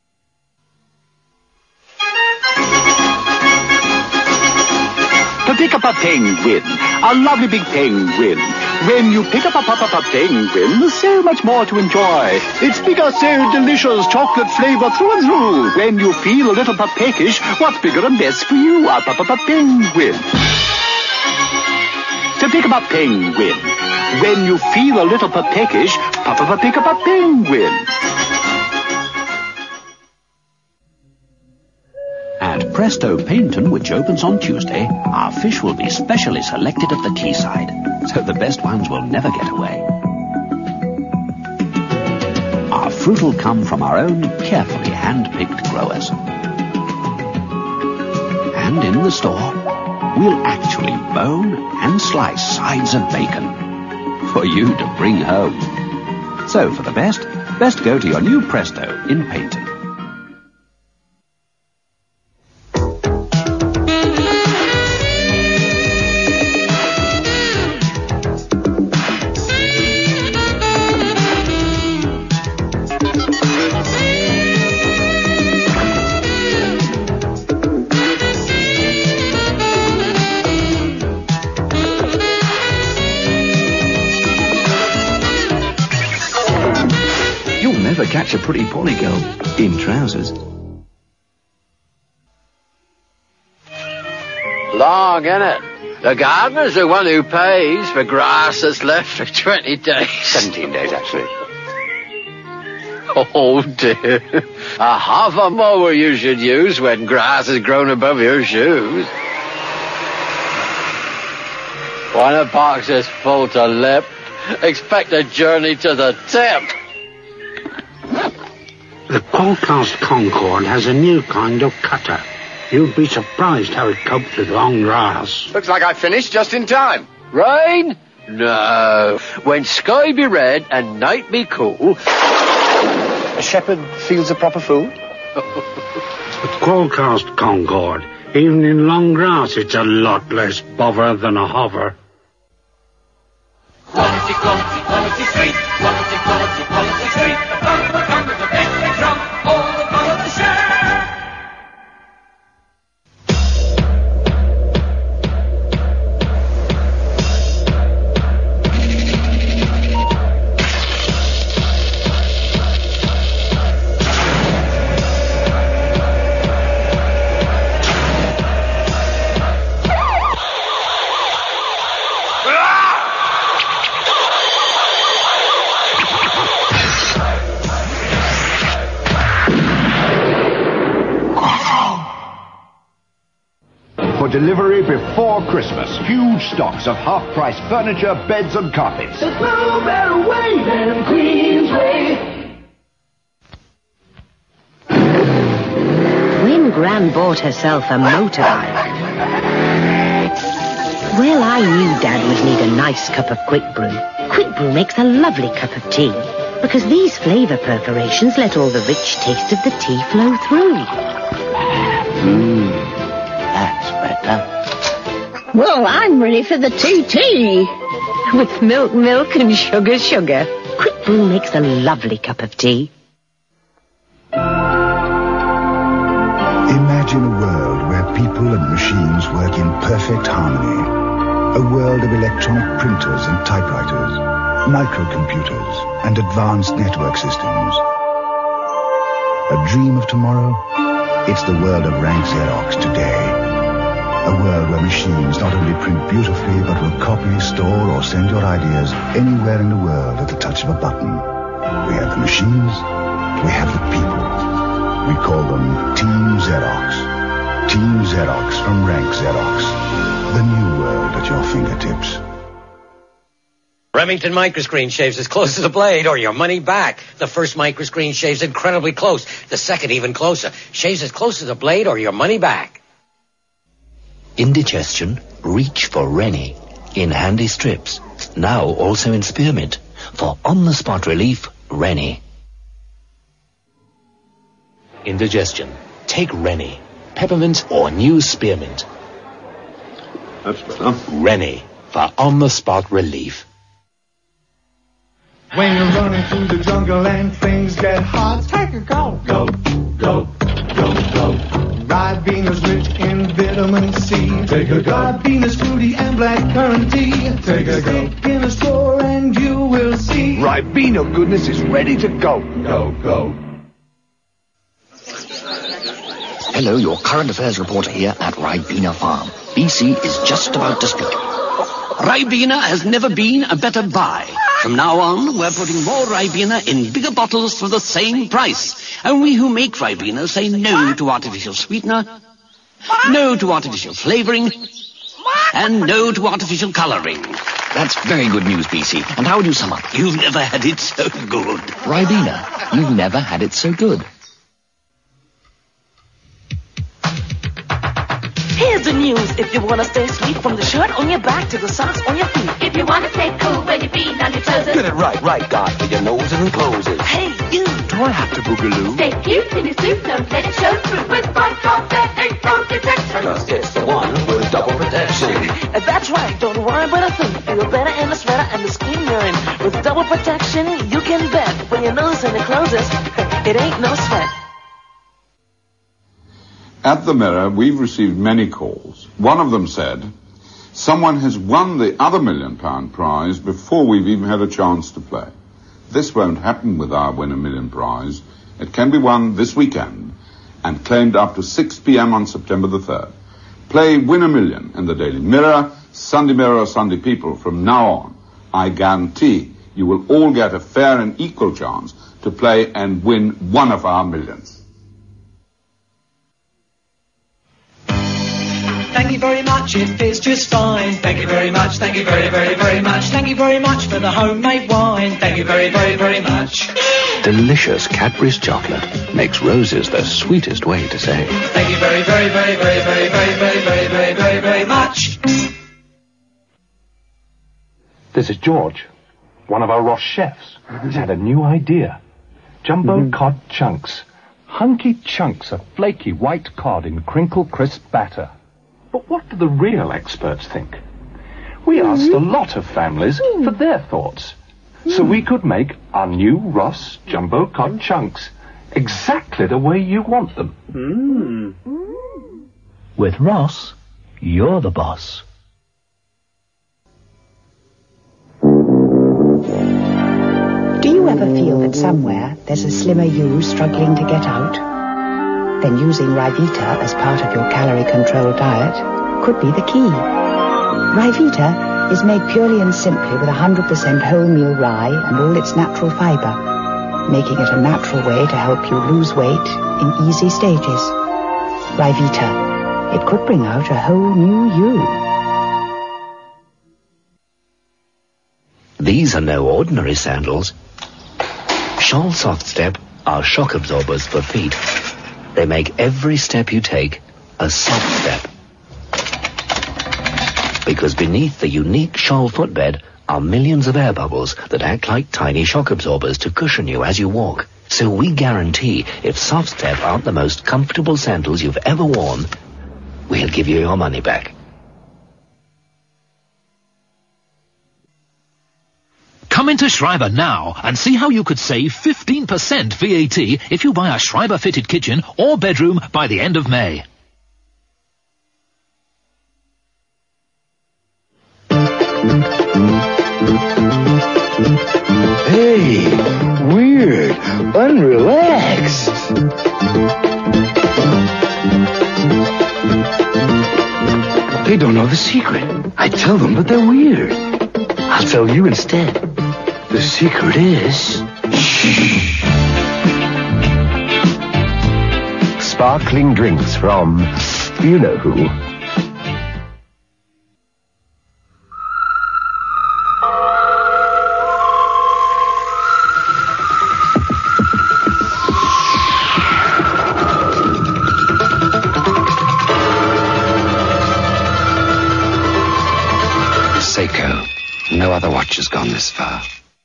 To pick up a penguin, a lovely big penguin. When you pick up a penguin, there's so much more to enjoy. It's bigger, so delicious, chocolate flavor through and through. When you feel a little peckish, what's bigger and best for you? A penguin. To pick up a penguin. When you feel a little peckish, pick up a penguin. At Presto Paynton, which opens on Tuesday, our fish will be specially selected at the quayside, so the best ones will never get away. Our fruit will come from our own carefully hand-picked growers. And in the store, we'll actually bone and slice sides of bacon for you to bring home. So for the best go to your new Presto in Paynton. Never catch a pretty Polly girl in trousers. Long, innit? The gardener's the one who pays for grass that's left for 20 days. 17 days, actually. Oh, dear. A half a mower you should use when grass has grown above your shoes. When a box is full to lip, expect a journey to the tip. The Qualcast Concorde has a new kind of cutter. You'd be surprised how it copes with long grass. Looks like I finished just in time. Rain? No. When sky be red and night be cool... A shepherd feels a proper fool? The Qualcast Concorde. Even in long grass, it's a lot less bother than a hover. Quality, quality, quality street. Quality, quality, quality street. Come with the big drum. All the quality share. Delivery before Christmas. Huge stocks of half-price furniture, beds and carpets. There's no better way than Queensway. When Gran bought herself a motorbike, well, I knew Dad would need a nice cup of Quick Brew. Quick Brew makes a lovely cup of tea because these flavour perforations let all the rich taste of the tea flow through. That's better. Well, I'm ready for the tea. With milk and sugar. Quick Brew makes a lovely cup of tea. Imagine a world where people and machines work in perfect harmony. A world of electronic printers and typewriters, microcomputers and advanced network systems. A dream of tomorrow? It's the world of rank Xerox today. A world where machines not only print beautifully, but will copy, store, or send your ideas anywhere in the world at the touch of a button. We have the machines, we have the people. We call them Team Xerox. Team Xerox from Rank Xerox. The new world at your fingertips. Remington Microscreen shaves as close as a blade or your money back. The first Microscreen shaves incredibly close. The second even closer. Shaves as close as a blade or your money back. Indigestion? Reach for Rennie. In handy strips. Now also in spearmint. For on-the-spot relief, Rennie. Indigestion. Take Rennie. Peppermint or new spearmint. That's better. Rennie. For on-the-spot relief. When you're running through the jungle and things get hot, take a go. Go, go, go, go. Ribena's rich in vitamin C. Take a go. Ribena's fruity and blackcurrant tea. Take a go. Stick in a store and you will see. Ribena goodness is ready to go. Go, go. Hello, your current affairs reporter here at Ribena Farm. BC is just about to speak. Ribena has never been a better buy. From now on, we're putting more Ribena in bigger bottles for the same price. And we who make Ribena say no to artificial sweetener, no to artificial flavoring, and no to artificial coloring. That's very good news, BC. And how would you sum up? You've never had it so good. Ribena, you've never had it so good. Here's the news. If you want to stay sweet, from the shirt on your back to the socks on your feet. If you want to stay cool when your feet on your toes. Get it right, God, for your nose and closes. Hey, you. Do I have to boogaloo? Stay cute in your suit, don't let it show through. With Front that ain't no protection. Cause it's the one with double protection. That's right, don't worry about a thing. Feel better in the sweater and the skin you're in. With double protection, you can bet. When your nose and it closes, it ain't no sweat. At the Mirror, we've received many calls. One of them said, someone has won the other £1 million prize before we've even had a chance to play. This won't happen with our Win a Million prize. It can be won this weekend and claimed up to 6 p.m. on September the 3rd. Play Win a Million in the Daily Mirror, Sunday Mirror or Sunday People from now on. I guarantee you will all get a fair and equal chance to play and win one of our millions. Thank you very much, it fits just fine. Thank you very much, thank you very, very, very much. Thank you very much for the homemade wine. Thank you very, very, very much. Delicious Cadbury's chocolate makes roses the sweetest way to say. Thank you very, very, very, very, very, very, very, very, very, very, very much. This is George, one of our Ross chefs. He's had a new idea. Jumbo cod chunks. Hunky chunks of flaky white cod in crinkle crisp batter. But what do the real experts think? We asked a lot of families for their thoughts. So we could make our new Ross Jumbo Cod Chunks exactly the way you want them. With Ross, you're the boss. Do you ever feel that somewhere there's a slimmer you struggling to get out? Then using Rivita as part of your calorie-controlled diet could be the key. Rivita is made purely and simply with 100% whole meal rye and all its natural fibre, making it a natural way to help you lose weight in easy stages. Rivita, it could bring out a whole new you. These are no ordinary sandals. Scholl Soft Step are shock absorbers for feet. They make every step you take a soft step. Because beneath the unique Scholl footbed are millions of air bubbles that act like tiny shock absorbers to cushion you as you walk. So we guarantee if Soft Step aren't the most comfortable sandals you've ever worn, we'll give you your money back. Come into Schreiber now and see how you could save 15% VAT if you buy a Schreiber-fitted kitchen or bedroom by the end of May. Hey, weird, unrelaxed. They don't know the secret. I tell them, but they're weird. I'll tell you instead. The secret is... Sparkling drinks from You know who. Seiko. No other watch has gone this far.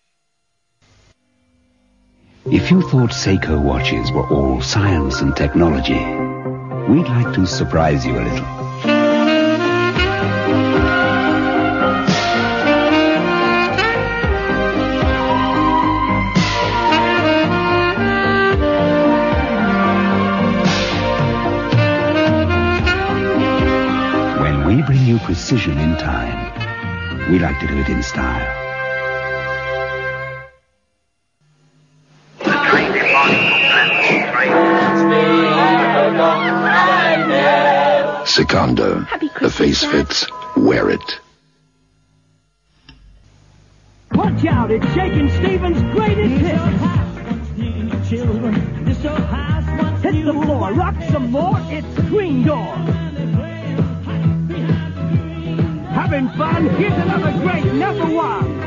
If you thought Seiko watches were all science and technology, we'd like to surprise you a little. When we bring you precision in time, we like to do it in style. Secondo. The face fits. Wear it. Watch out, it's Shakin' Stevens' greatest hit. Hit the floor, rock some more, it's Green Door. Having fun, here's another great #1.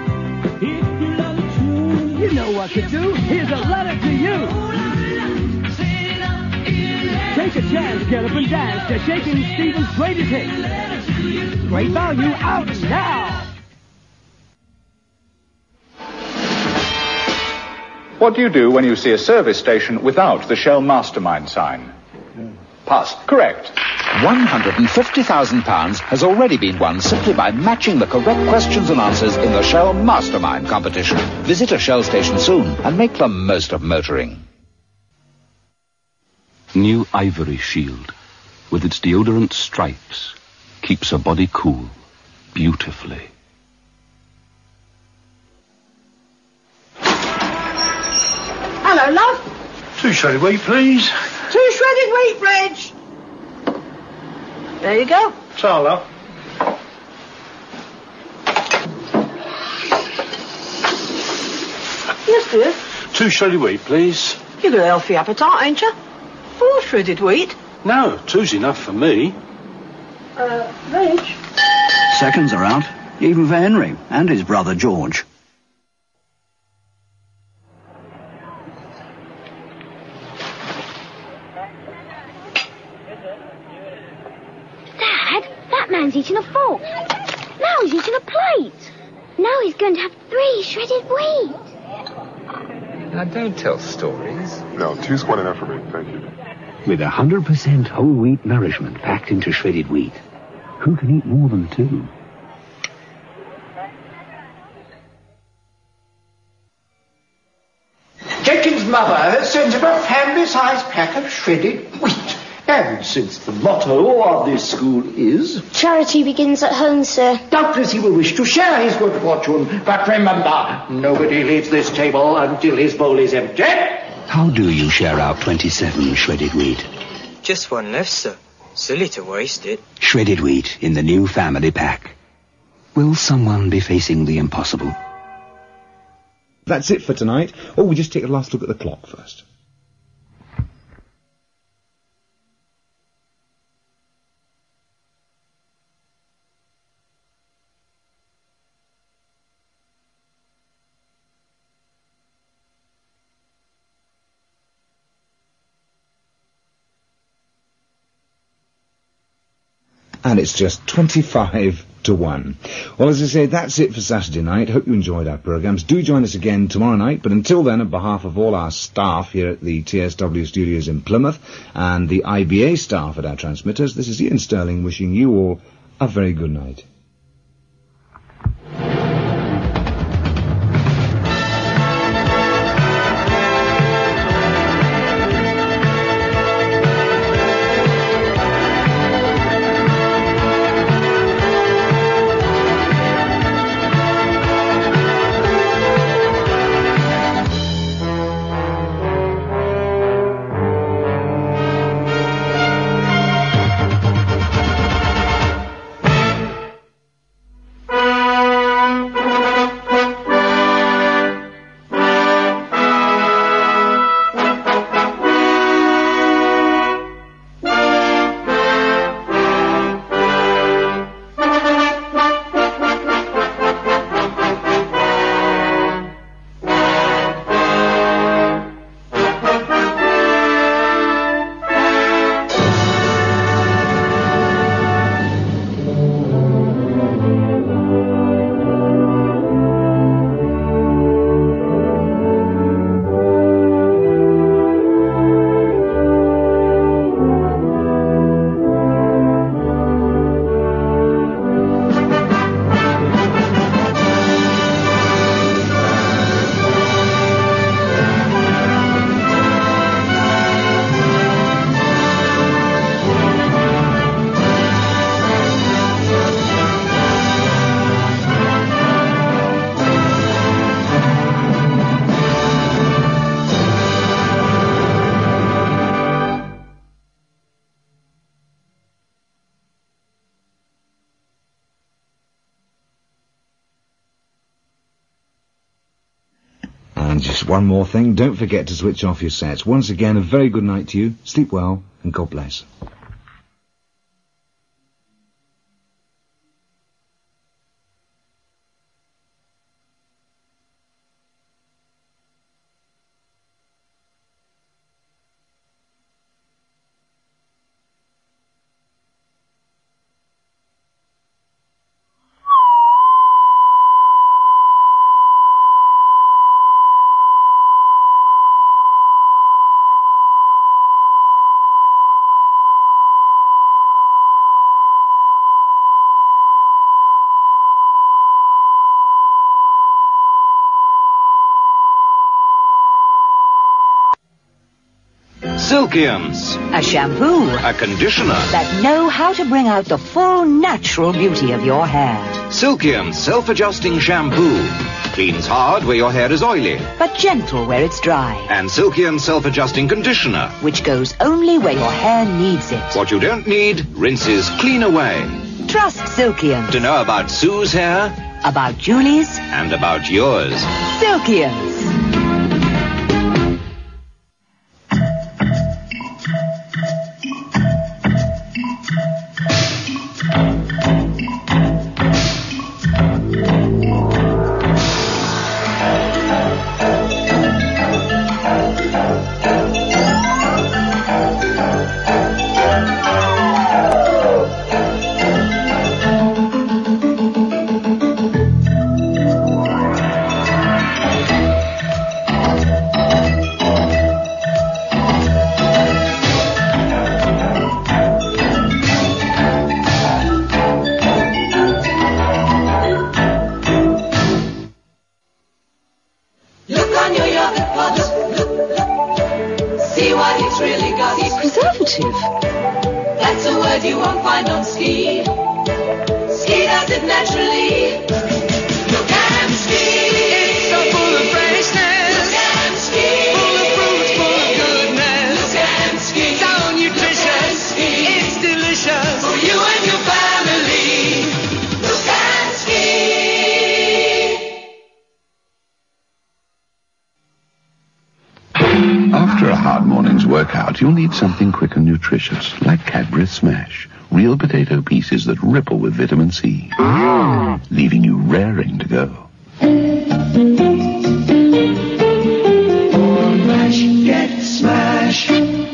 You know what to do, here's a letter to you. Take a chance, get up and dance to Shakin' Stevens' greatest hit. Great value out now. What do you do when you see a service station without the Shell Mastermind sign? Pass. Correct. £150,000 has already been won simply by matching the correct questions and answers in the Shell Mastermind competition. Visit a Shell station soon and make the most of motoring. New Ivory Shield, with its deodorant stripes, keeps a body cool beautifully. Hello, love. 2 shredded wheat, please. 2 shredded wheat, Reg. There you go. Ta, love. Yes, dear. 2 shredded wheat, please. You've got a healthy appetite, ain't you? 4 shredded wheat. No, 2's enough for me. Reg. Seconds are out, even for Henry and his brother George. Dad, that man's eating a fork. Now he's eating a plate. Now he's going to have 3 shredded wheat. Now, don't tell stories. No, 2's quite enough for me, thank you. With 100% whole wheat nourishment packed into shredded wheat, who can eat more than 2? Jenkins' mother sends him a family-sized pack of shredded wheat. And since the motto of this school is... Charity begins at home, sir. Doubtless he will wish to share his good fortune. But remember, nobody leaves this table until his bowl is empty. How do you share out 27 shredded wheat? Just 1 left, sir. Silly to waste it. Shredded wheat in the new family pack. Will someone be facing the impossible? That's it for tonight. Oh, we just take a last look at the clock first. And it's just 25 to 1. Well, as I say, that's it for Saturday night. Hope you enjoyed our programmes. Do join us again tomorrow night, but until then, on behalf of all our staff here at the TSW studios in Plymouth and the IBA staff at our transmitters, this is Ian Sterling wishing you all a very good night. And just one more thing, don't forget to switch off your sets. Once again, a very good night to you. Sleep well, and God bless. Silkians. A shampoo. A conditioner. That know how to bring out the full natural beauty of your hair. Silkians self-adjusting shampoo. Cleans hard where your hair is oily. But gentle where it's dry. And Silkian self-adjusting conditioner. Which goes only where your hair needs it. What you don't need, rinses clean away. Trust Silkians. To know about Sue's hair. About Julie's. And about yours. Silkians. That's a word you won't find on ski. Ski does it naturally. Look and ski. It's so full of freshness. Look and ski. Full of fruit, full of goodness. Look and ski. So nutritious. It's delicious for you and your family. Look and ski. After a hard morning's workout, you'll need something quick and nutritious, like Cadbury Smash. Real potato pieces that ripple with vitamin C, leaving you raring to go. Mash, get smash.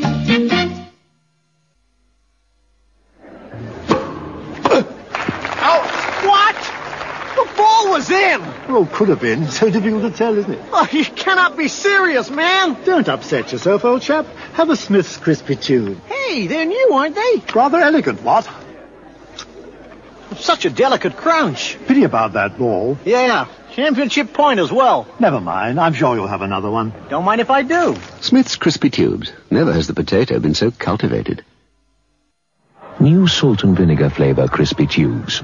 What? The ball was in! Oh, could have been. So difficult to tell, isn't it? Oh, you cannot be serious, man! Don't upset yourself, old chap. Have a Smith's Crispy Tube. Hey, they're new, aren't they? Rather elegant, what? Such a delicate crunch. Pity about that ball. Yeah, championship point as well. Never mind. I'm sure you'll have another one. Don't mind if I do. Smith's Crispy Tubes. Never has the potato been so cultivated. New salt and vinegar flavor Crispy Tubes.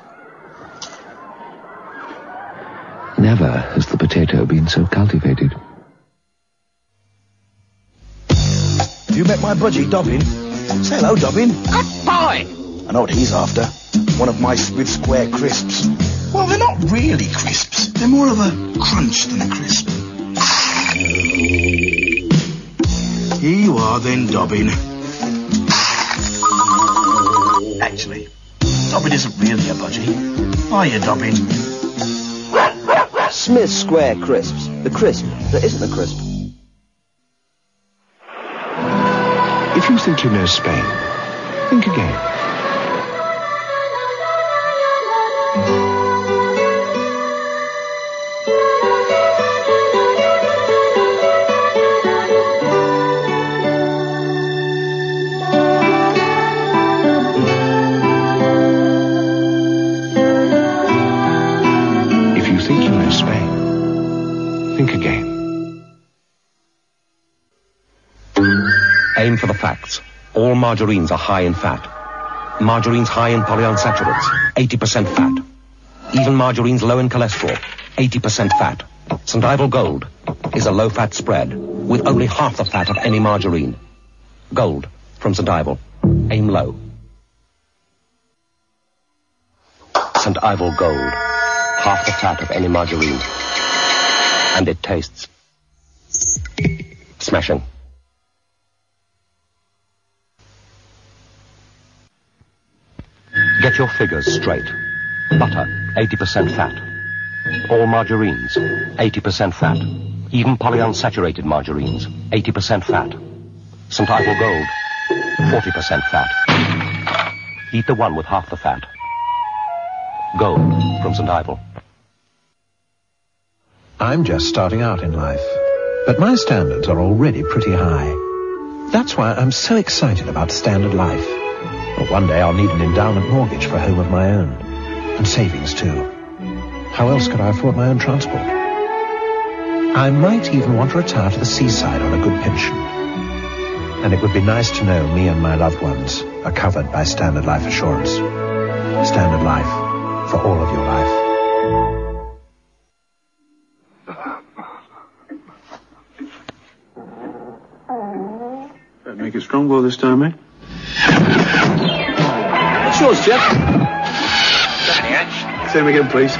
Never has the potato been so cultivated. You met my budgie, Dobbin? Say hello, Dobbin. Good boy! I know what he's after. One of my Smith Square crisps. Well, they're not really crisps. They're more of a crunch than a crisp. Here you are then, Dobbin. Actually, Dobbin isn't really a budgie. Are you, Dobbin? Smith Square crisps. The crisp that isn't a crisp. If you think you know Spain, think again. If you think you know Spain, think again. Aim for the facts. All margarines are high in fat. Margarines high in polyunsaturates, 80% fat. Even margarines low in cholesterol, 80% fat. St. Ivel Gold is a low-fat spread with only half the fat of any margarine. Gold from St. Ivel. Aim low. St. Ivel Gold. Half the fat of any margarine. And it tastes Smashing. Get your figures straight. Butter, 80% fat. All margarines, 80% fat. Even polyunsaturated margarines, 80% fat. St. Ivel Gold, 40% fat. Eat the one with half the fat. Gold from St. Ivel. I'm just starting out in life, but my standards are already pretty high. That's why I'm so excited about Standard Life. Well, one day I'll need an endowment mortgage for a home of my own, and savings too. How else could I afford my own transport? I might even want to retire to the seaside on a good pension. And it would be nice to know me and my loved ones are covered by Standard Life Assurance. Standard Life, for all of your life. Better make it strong boy this time, eh? What's yours, Jeff? Danny Hatch. Same again, please.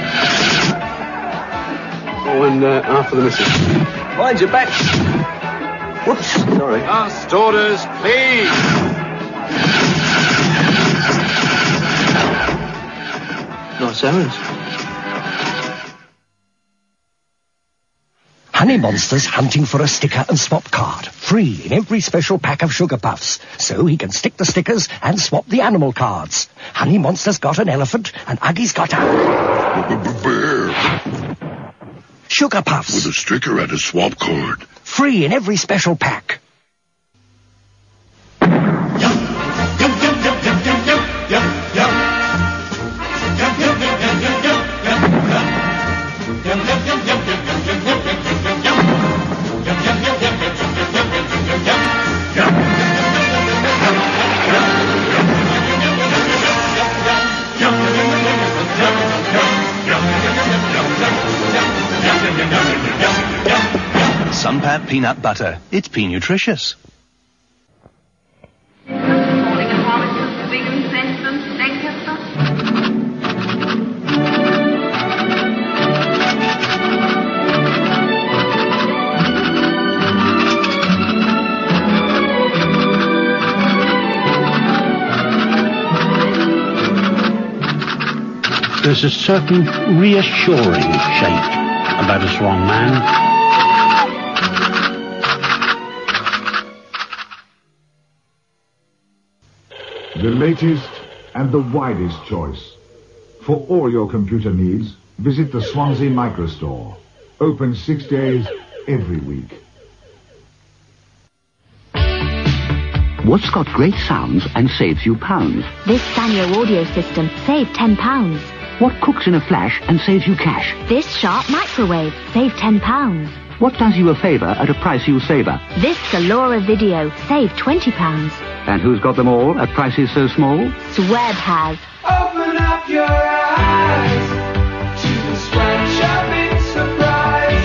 Oh, and half for the missus. Mind your back. Whoops, sorry. Last orders, please. Nice errands. Honey Monster's hunting for a sticker and swap card. Free in every special pack of Sugar Puffs. So he can stick the stickers and swap the animal cards. Honey Monster's got an elephant and Uggy's got a... bear. Sugar Puffs. With a sticker and a swap card. Free in every special pack. Sunpat peanut butter. It's pea-nutritious. There's a certain reassuring shape about a strong man. The latest and the widest choice. For all your computer needs, visit the Swansea Microstore. Open 6 days every week. What's got great sounds and saves you pounds? This Sanyo audio system saved £10. What cooks in a flash and saves you cash? This Sharp microwave saved £10. What does you a favour at a price you savour? This Galora video saved £20. And who's got them all at prices so small? Sweb has. Open up your eyes to the Sweb shopping surprise.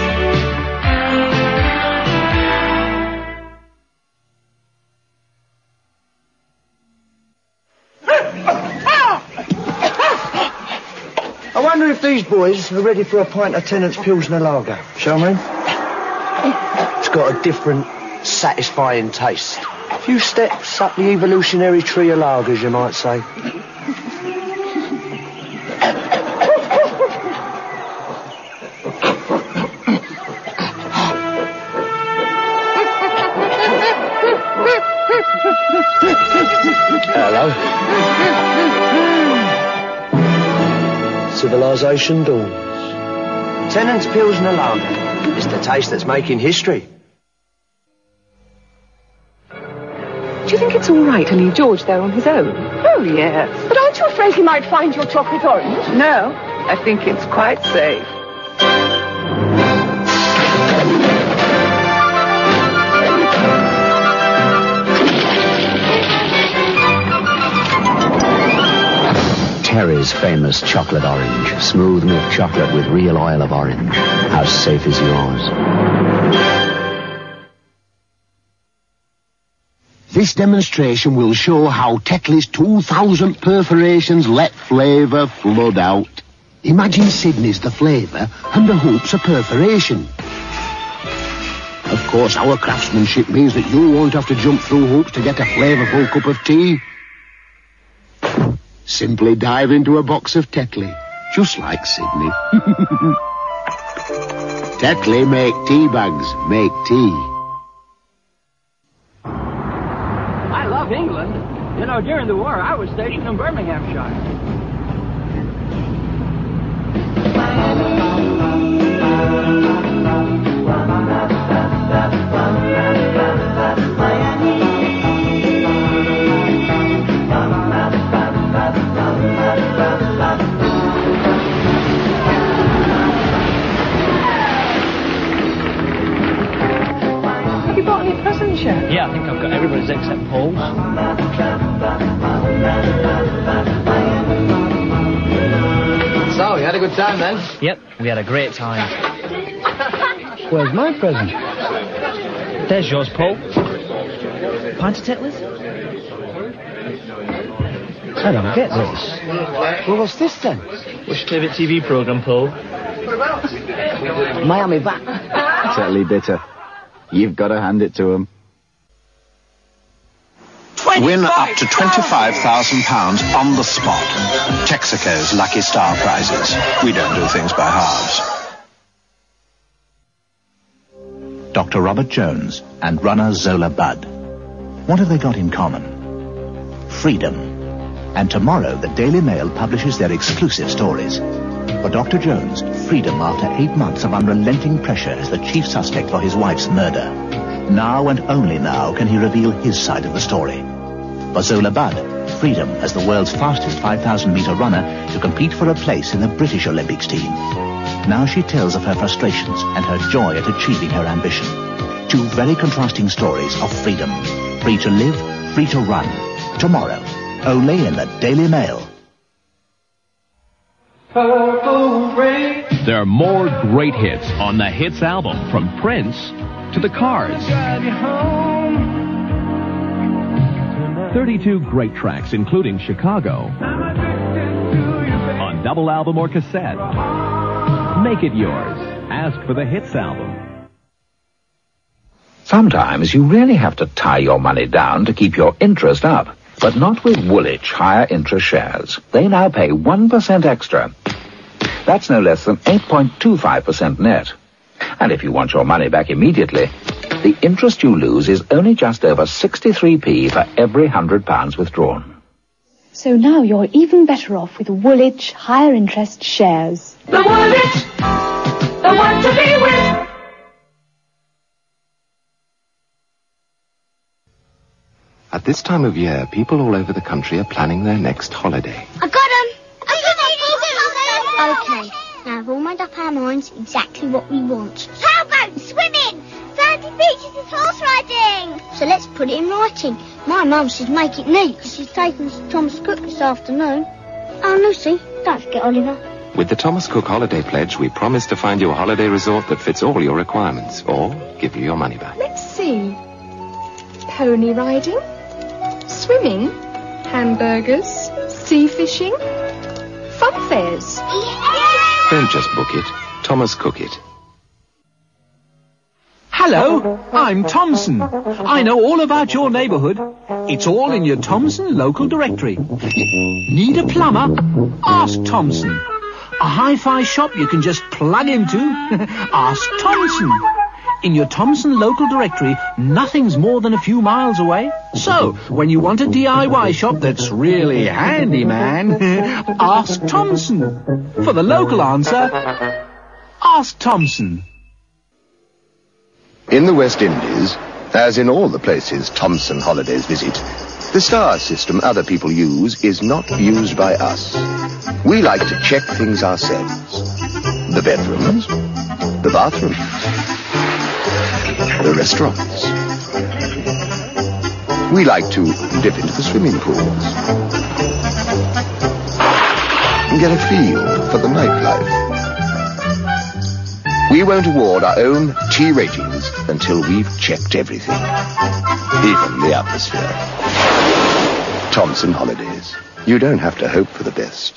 I wonder if these boys are ready for a pint of Tennant's Pilsner Lager. Shall we? It's got a different, satisfying taste. A few steps up the evolutionary tree of lagers, you might say. Hello. Civilization dawns. Tennant's Pilsner Lager. It's the taste that's making history. Do you think it's all right to leave George there on his own? Oh, yes. But aren't you afraid he might find your chocolate orange? No, I think it's quite safe. Terry's famous chocolate orange. Smooth milk chocolate with real oil of orange. How safe is yours? This demonstration will show how Tetley's 2,000 perforations let flavour flood out. Imagine Sydney's the flavour and the hoops a perforation. Of course, our craftsmanship means that you won't have to jump through hoops to get a flavourful cup of tea. Simply dive into a box of Tetley, just like Sydney. Tetley make tea bags, make tea. I love England. You know, during the war, I was stationed in Birminghamshire. Have you bought any presents yet? Yeah, I think I've got everybody's except Paul's. So, you had a good time then? Yep, we had a great time. Where's my present? There's yours, Paul. Pint of Tetley's? I don't get this. Well, what's this then? What's your favourite TV programme, Paul? Miami back. Tetley bitter. You've got to hand it to him. Win up to £25,000 on the spot. Texaco's Lucky Star prizes. We don't do things by halves. Dr. Robert Jones and runner Zola Budd. What have they got in common? Freedom. And tomorrow the Daily Mail publishes their exclusive stories. For Dr. Jones, freedom after 8 months of unrelenting pressure as the chief suspect for his wife's murder. Now and only now can he reveal his side of the story. For Zola Budd, freedom as the world's fastest 5,000-metre runner to compete for a place in the British Olympics team. Now she tells of her frustrations and her joy at achieving her ambition. Two very contrasting stories of freedom. Free to live, free to run. Tomorrow, only in the Daily Mail. Purple Rain. There are more great hits on the Hits album, from Prince to the Cars. 32 great tracks, including Chicago, on double album or cassette. Make it yours. Ask for the Hits album. Sometimes you really have to tie your money down to keep your interest up. But not with Woolwich higher interest shares. They now pay 1% extra. That's no less than 8.25% net. And if you want your money back immediately, the interest you lose is only just over 63p for every £100 withdrawn. So now you're even better off with Woolwich higher interest shares. The Woolwich, the one to be with. At this time of year, people all over the country are planning their next holiday. I got them! Okay, now I've all made up our minds exactly what we want. Sailboat, swimming, sandy beaches and horse riding. So let's put it in writing. My mum should make it neat, because she's taking us to Thomas Cook this afternoon. Oh, Lucy, don't forget Oliver. With the Thomas Cook Holiday Pledge, we promise to find you a holiday resort that fits all your requirements, or give you your money back. Let's see. Pony riding, swimming, hamburgers, sea fishing, fun fairs. Don't just book it, Thomas Cook it. Hello, I'm Thompson. I know all about your neighbourhood. It's all in your Thompson local directory. Need a plumber? Ask Thompson. A hi-fi shop you can just plug into? Ask Thompson. In your Thompson local directory, nothing's more than a few miles away. So, when you want a DIY shop that's really handy, man, ask Thompson. For the local answer, ask Thompson. In the West Indies, as in all the places Thompson Holidays visit, the star system other people use is not used by us. We like to check things ourselves. The bedrooms, the bathrooms, the restaurants. We like to dip into the swimming pools and get a feel for the nightlife. We won't award our own T ratings until we've checked everything, even the atmosphere. Thompson Holidays. You don't have to hope for the best.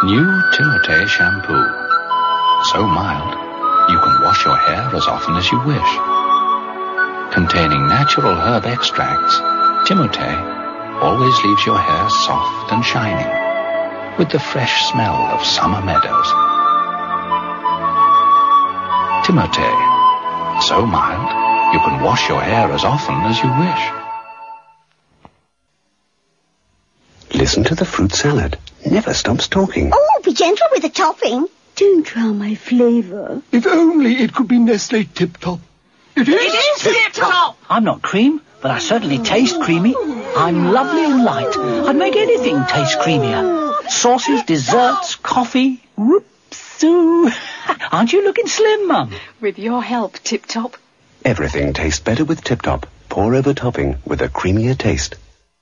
New Timotei shampoo. So mild, you can wash your hair as often as you wish. Containing natural herb extracts, Timotei always leaves your hair soft and shining, with the fresh smell of summer meadows. Timotei, so mild, you can wash your hair as often as you wish. Listen to the fruit salad. Never stops talking. Oh, be gentle with the topping. Don't try my flavour. If only it could be Nestle Tip Top. It is Tip Top! I'm not cream, but I certainly taste creamy. I'm lovely and light. I'd make anything taste creamier. Sauces, desserts, coffee. Whoopsie. Aren't you looking slim, Mum? With your help, Tip Top. Everything tastes better with Tip Top. Pour over topping with a creamier taste.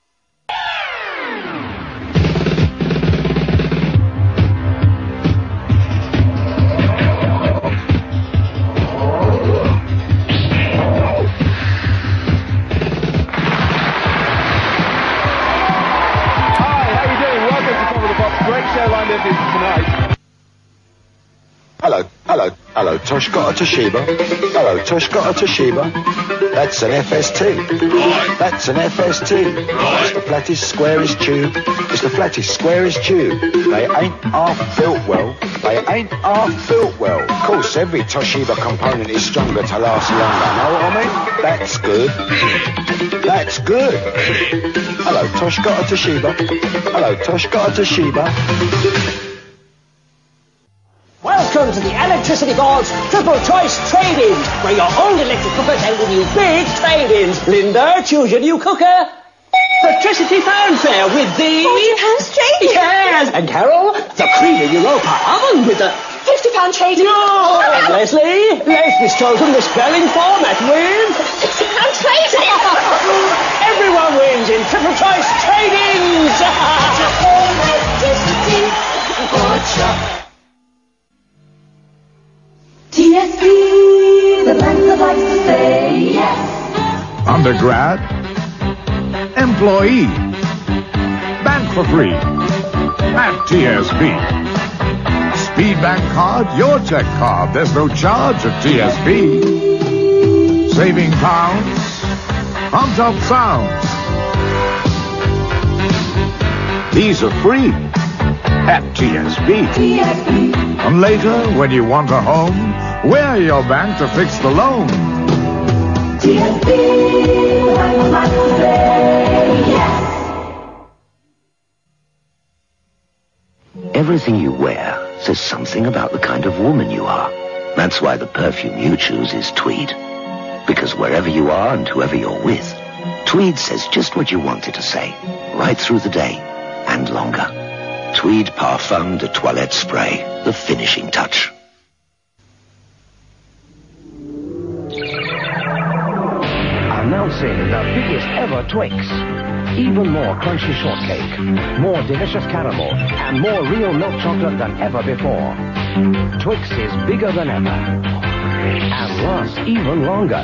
Hello, Tosh got a Toshiba. Hello, Tosh got a Toshiba. That's an FST. That's an FST. It's the flattest, squarest tube. It's the flattest, squarest tube. They ain't half built well. They ain't half built well. Of course, every Toshiba component is stronger to last longer. Know what I mean? That's good. That's good. Hello, Tosh got a Toshiba. Hello, Tosh got a Toshiba. Welcome to the Electricity Board's Triple Choice Trade-In, where your old electric cookers end with you big trade-ins. Linda, choose your new cooker. Electricity fanfare with the... £40 trade-in. Yes. And Carol, the Creamy Europa oven with the... £50 trade-in. No. And Leslie's chosen the spelling format with... £60 trade-in. Everyone wins in Triple Choice Trade-Ins. Electricity Board Shop. TSB, the bank that likes to say yes. Undergrad, employee, bank for free at TSB. Speed Bank card, your check card. There's no charge at TSB. Saving pounds on top sounds. These are free at TSB. TSB. And later, when you want a home, wear your bank to fix the loan. TSB, the bank that likes to say yes. Everything you wear says something about the kind of woman you are. That's why the perfume you choose is Tweed. Because wherever you are and whoever you're with, Tweed says just what you want it to say, right through the day and longer. Tweed Parfum de Toilette Spray, the finishing touch. Announcing the biggest ever Twix. Even more crunchy shortcake, more delicious caramel, and more real milk chocolate than ever before. Twix is bigger than ever and lasts even longer.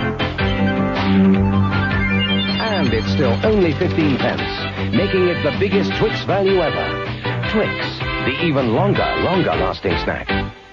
And it's still only 15 pence, making it the biggest Twix value ever. Twix, the even longer lasting snack.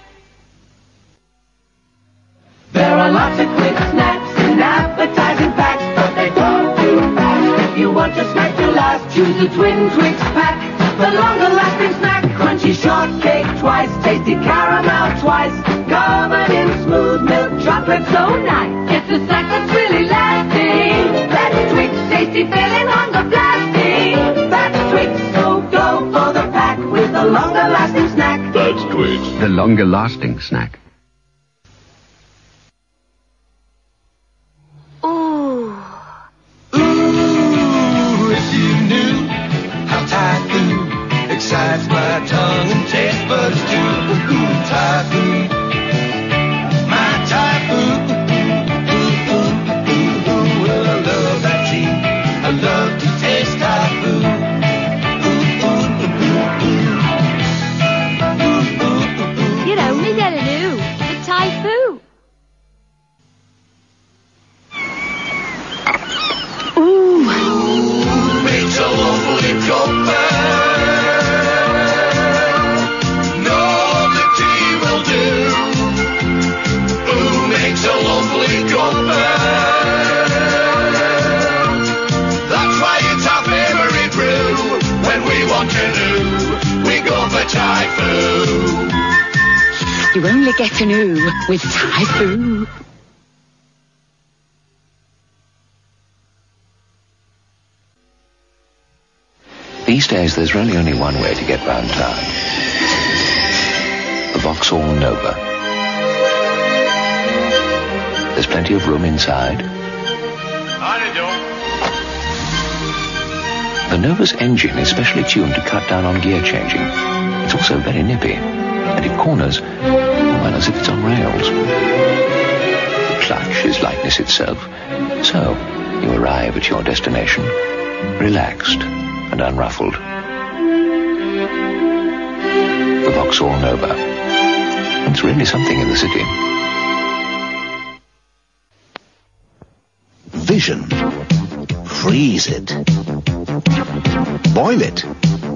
There are lots of quick snacks and appetizing packs, but they don't do fast. If you want your snack to last, choose the Twin Twix pack. The longer lasting snack, crunchy shortcake twice, tasty caramel twice, covered in smooth milk chocolate so nice. It's a snack that's really lasting. That's Twix, tasty filling, hunger blasting. That's Twix, so go for the pack with the longer lasting snack. That's Twix, the longer lasting snack. Excites my tongue and taste buds too. Thai food, my Thai food. Well, I love that tea. I love to taste Thai food. You'd only gotta do canoe. We go for Typhoo. You only get an ooh with Typhoo. These days, there's really only one way to get round town. The Vauxhall Nova. There's plenty of room inside. The Nova's engine is specially tuned to cut down on gear changing. It's also very nippy, and it corners, well, as if it's on rails. The clutch is lightness itself, so you arrive at your destination, relaxed and unruffled. The Vauxhall Nova. It's really something in the city. Vision. Freeze it. Boil it.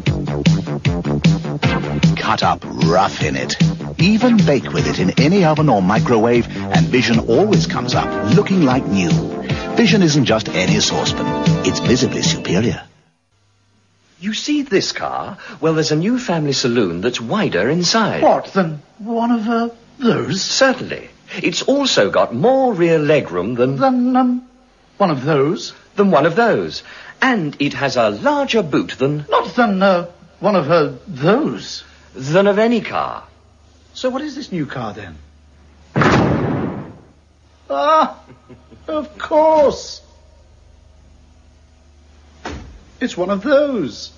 Cut up rough in it. Even bake with it in any oven or microwave, and Vision always comes up looking like new. Vision isn't just any saucepan. It's visibly superior. You see this car? Well, there's a new family saloon that's wider inside. What, than one of those? Certainly. It's also got more rear legroom than... one of those? Than one of those. And it has a larger boot than... Not than, one of those? Than of any car. So what is this new car, then? Of course. It's one of those.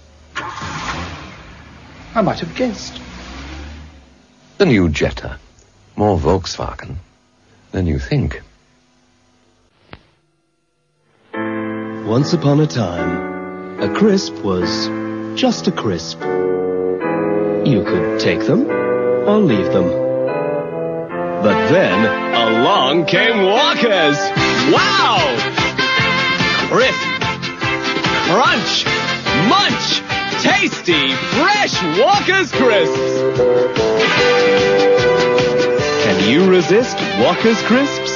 I might have guessed. The new Jetta. More Volkswagen than you think. Once upon a time, a crisp was just a crisp. You could take them or leave them. But then, along came Walkers! Wow! Crisp! Crunch! Munch! Tasty, fresh Walker's Crisps! Can you resist Walker's Crisps?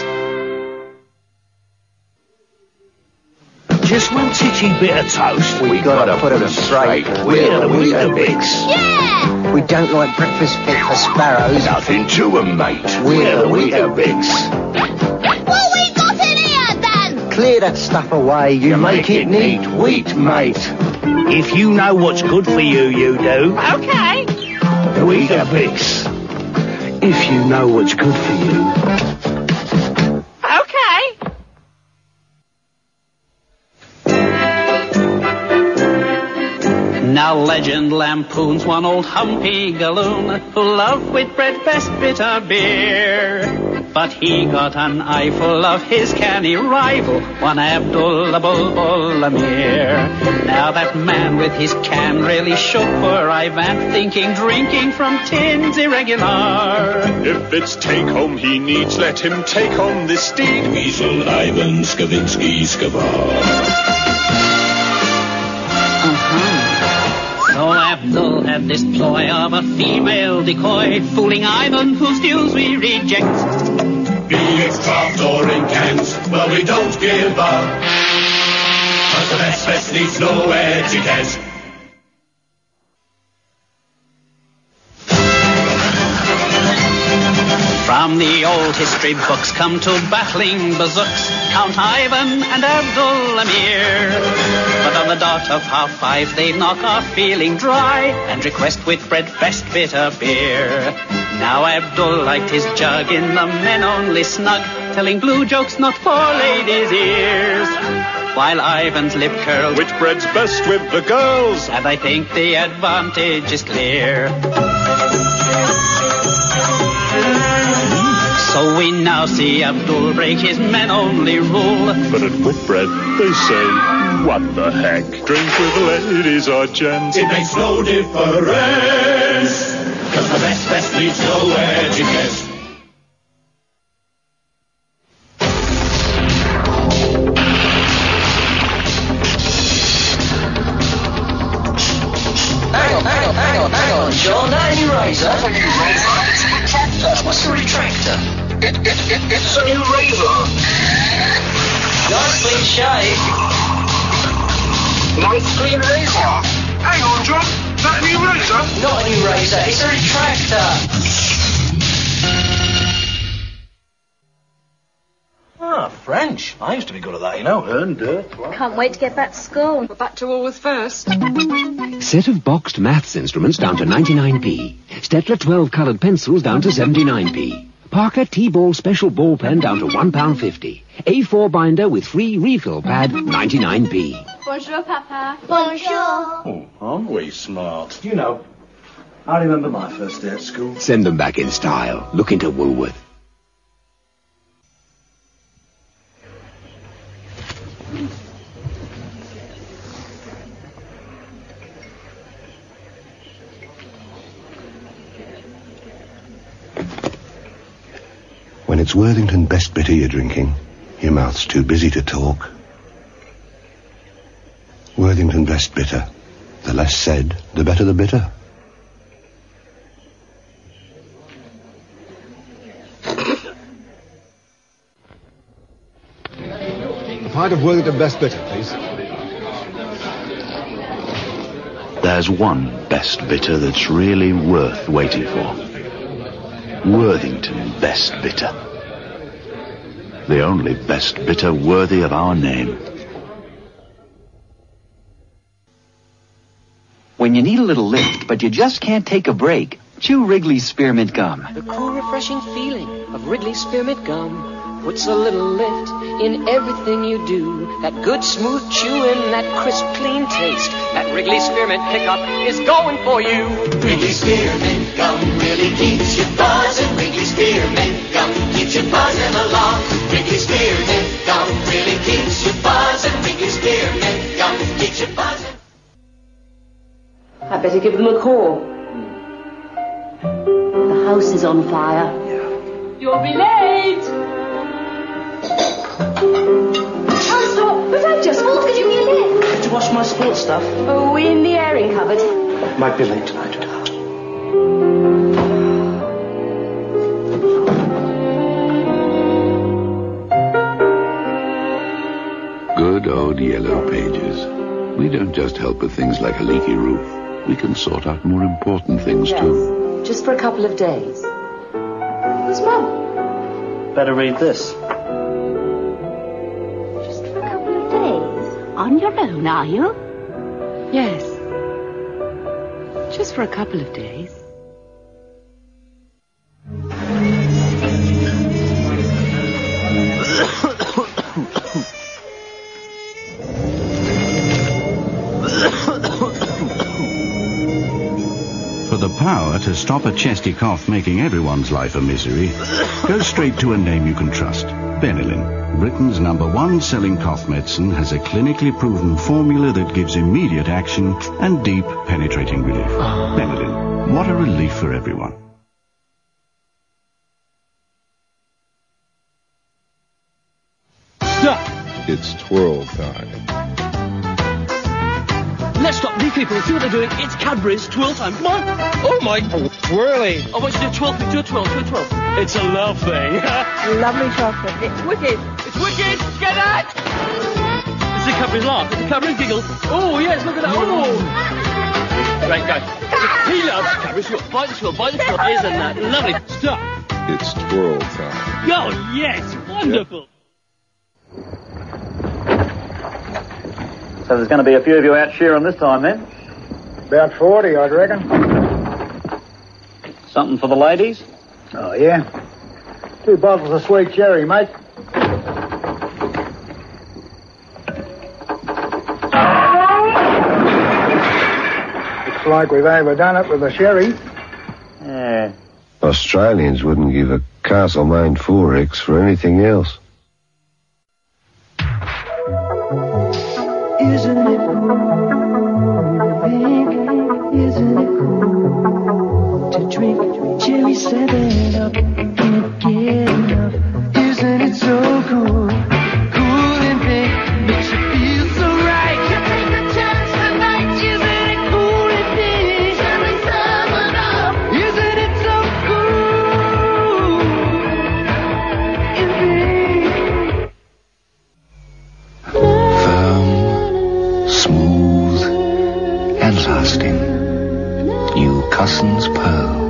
Just one titchy bit of toast. We gotta put 'em straight. We're the Weetabix. Yeah! We don't like breakfast fit for sparrows. Nothing to 'em, mate. We're the Weetabix. What we got in here, then? Clear that stuff away. You make it neat. Wheat, mate. If you know what's good for you, you do. Okay. Weetabix. If you know what's good for you. Now legend lampoons one old humpy galoon who loved with bread best bitter beer. But he got an eyeful of his canny rival, one Abdullah Bulbul Amir. Now that man with his can really shook poor Ivan, thinking drinking from tins irregular. If it's take home he needs, let him take home this steed. Weasel Ivan Skavinsky Skavar. So Abdul had this ploy of a female decoy, fooling Ivan whose dues we reject. Be it craft or in cans, well we don't give up, 'cause the best needs no etiquette. From the old history books come to battling bazooks, Count Ivan and Abdul Amir. But on the dot of 5:30 they knock off feeling dry and request with bread best bitter beer. Now Abdul liked his jug in the men-only snug, telling blue jokes not for ladies' ears, while Ivan's lip curled, which bread's best with the girls? And I think the advantage is clear. So we now see Abdul break his men-only rule. But at Whitbread, they say, what the heck? Drink with ladies or gents. It makes no difference, 'cause the best needs no etiquette. Hang on, John. That new razor? It's a retractor. What's a retractor? It's a new razor. Nice clean shave. Nice clean razor. Hang on, John. razor, it's a retractor. Ah, French. I used to be good at that, you know. Earn dirt. Can't wait to get back to school. We're back to Woolworths first. Set of boxed maths instruments down to 99p. Stettler 12 coloured pencils down to 79p. Parker T-Ball special ball pen down to £1.50. A4 binder with free refill pad, 99p. Bonjour, Papa. Bonjour. Oh, aren't we smart? You know, I remember my first day at school. Send them back in style. Look into Woolworth. When it's Worthington Best Bitter you're drinking, your mouth's too busy to talk. Worthington Best Bitter. The less said, the better the bitter. A pint of Worthington Best Bitter, please. There's one Best Bitter that's really worth waiting for. Worthington Best Bitter. The only Best Bitter worthy of our name. When you need a little lift, but you just can't take a break, chew Wrigley's Spearmint Gum. The cool, refreshing feeling of Wrigley's Spearmint Gum puts a little lift in everything you do. That good, smooth chewing, that crisp, clean taste. That Wrigley's Spearmint pickup is going for you. Wrigley's Spearmint Gum really keeps you buzzing. Wrigley's Spearmint Gum keeps you buzzing along. Wrigley's Spearmint Gum really keeps you buzzing. Wrigley's Spearmint Gum keeps you buzzing. I'd better give them a call. The house is on fire. You'll be late. Oh, stop. But I just walked. Could you be late? To wash my sports stuff. Oh, in the airing cupboard. Might be late tonight. Good old Yellow Pages. We don't just help with things like a leaky roof. We can sort out more important things, too. Just for a couple of days. Who's Mum? Better read this. Just for a couple of days? On your own, are you? Yes. Just for a couple of days. For the power to stop a chesty cough making everyone's life a misery, go straight to a name you can trust. Benylin, Britain's #1 selling cough medicine, has a clinically proven formula that gives immediate action and deep, penetrating relief. Benylin, what a relief for everyone. Stop! It's twirl time. Let's stop beekeeping. See what they're doing. It's Cadbury's twirl time. Come on. Oh, my. Oh, twirly. I want you to twirl. Do a twirl. Do a twirl. It's a love thing. Lovely chocolate. It's wicked. It's wicked. Get that. This is a Cadbury's laugh. It's a Cadbury's giggle. Oh, yes. Look at that. Oh. Right, guys. He loves Cadbury's twirl. Bite the twirl. Bite the twirl. Isn't that lovely? Stop. It's twirl time. Oh, yes. Wonderful. So there's going to be a few of you out shearing this time, then? About 40, I'd reckon. Something for the ladies? Oh, yeah. 2 bottles of sweet cherry, mate. Looks like we've overdone it with the sherry. Yeah. Australians wouldn't give a Castlemaine 4X for anything else. Isn't it cool? Isn't it cool to drink cherry 7-Up? Can't get enough. Isn't it so cool? Cool and pink makes you feel so right. You take a chance tonight. Isn't it cool and pink? Cherry 7-Up. Isn't it so cool and pink? Smooth and lasting. You Cusson's Pearl.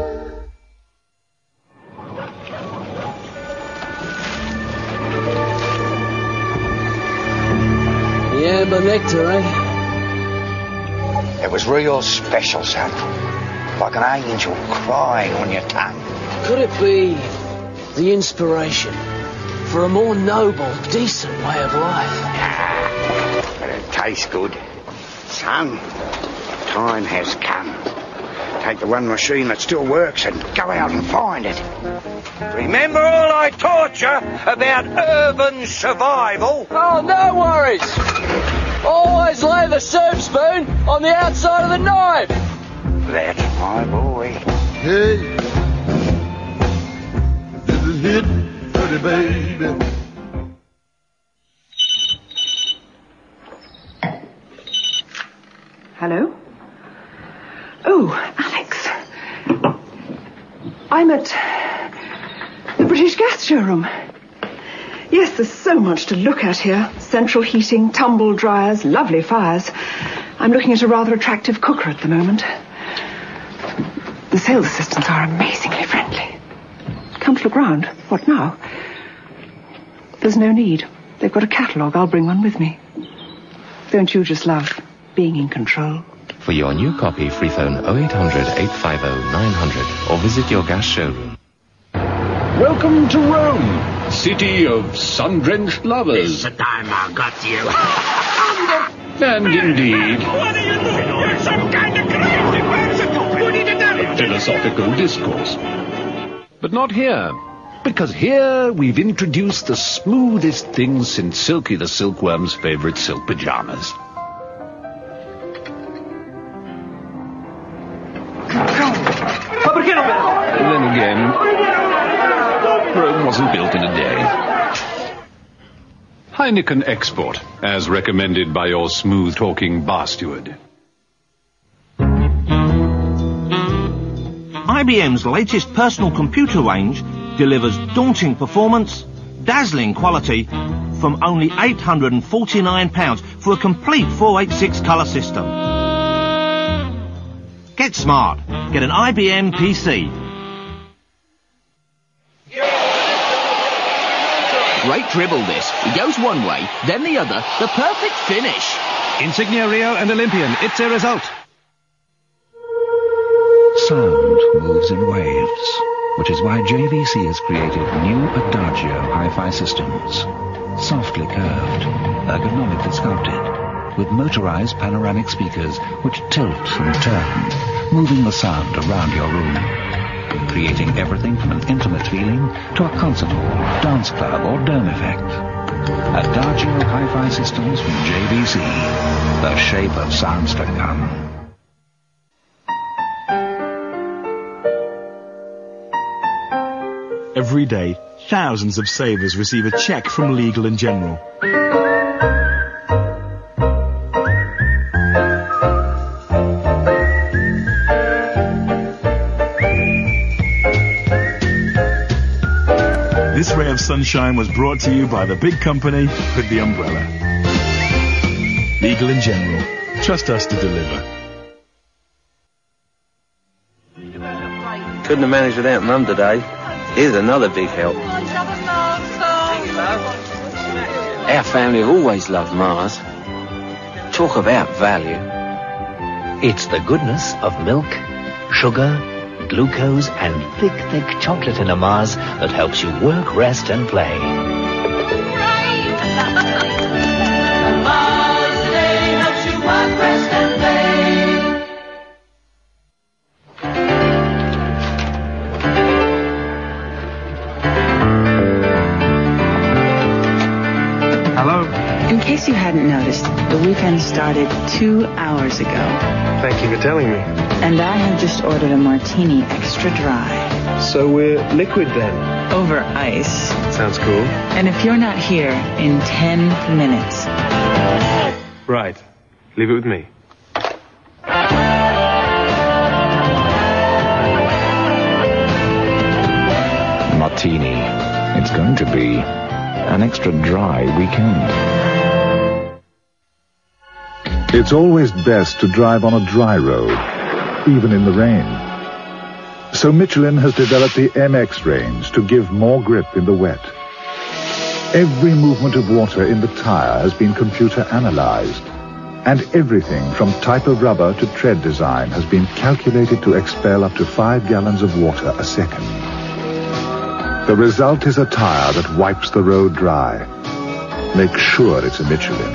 Yeah, but nectar, eh? It was real special, son. Like an angel crying on your tongue. Could it be the inspiration for a more noble, decent way of life? But it tastes good. Son, time has come. Take the one machine that still works and go out and find it. Remember all I taught you about urban survival? Oh, no worries. Always lay the soup spoon on the outside of the knife. That's my boy. Hey, this is it, pretty baby. Hello? Oh, Alex. I'm at the British Gas Showroom. Yes, there's so much to look at here. Central heating, tumble dryers, lovely fires. I'm looking at a rather attractive cooker at the moment. The sales assistants are amazingly friendly. Come to look round. What now? There's no need. They've got a catalogue. I'll bring one with me. Don't you just love being in control? For your new copy, free phone 0800 850 900 or visit your gas showroom. Welcome to Rome, city of sun-drenched lovers. It's the time I got you. And indeed, What are you doing? You're some kind of crazy person. You need to know. philosophical discourse. But not here, because here we've introduced the smoothest thing since Silky the Silkworm's favorite silk pajamas. And then again, Rome wasn't built in a day. Heineken Export, as recommended by your smooth-talking bar steward. IBM's latest personal computer range delivers daunting performance, dazzling quality from only £849 for a complete 486 colour system. Get smart. Get an IBM PC. Great dribble, this. He goes one way, then the other. The perfect finish. Insignia Rio and Olympian. It's a result. Sound moves in waves, which is why JVC has created new Adagio hi-fi systems. Softly curved, ergonomically sculpted, with motorized panoramic speakers which tilt and turn, moving the sound around your room, creating everything from an intimate feeling to a concert hall, dance club or dome effect. Adagio hi-fi systems from JVC, the shape of sounds to come. Every day, thousands of savers receive a cheque from Legal & General. This ray of sunshine was brought to you by the big company with the umbrella. Legal & General. Trust us to deliver. Couldn't have managed without Mum today. Here's another big help. Our family have always loved Mars. Talk about value. It's the goodness of milk, sugar, glucose, and thick chocolate in a Mars that helps you work, rest, and play. Mars today helps you work, rest, and play. Hello? In case you hadn't noticed, the weekend started 2 hours ago. Thank you for telling me. And I have just ordered a martini extra dry. So we're liquid then? Over ice. Sounds cool. And if you're not here in 10 minutes... Right. Leave it with me. Martini. It's going to be an extra dry weekend. It's always best to drive on a dry road, even in the rain. So Michelin has developed the MX range to give more grip in the wet. Every movement of water in the tire has been computer analyzed, and everything from type of rubber to tread design has been calculated to expel up to 5 gallons of water a second. The result is a tire that wipes the road dry. Make sure it's a Michelin.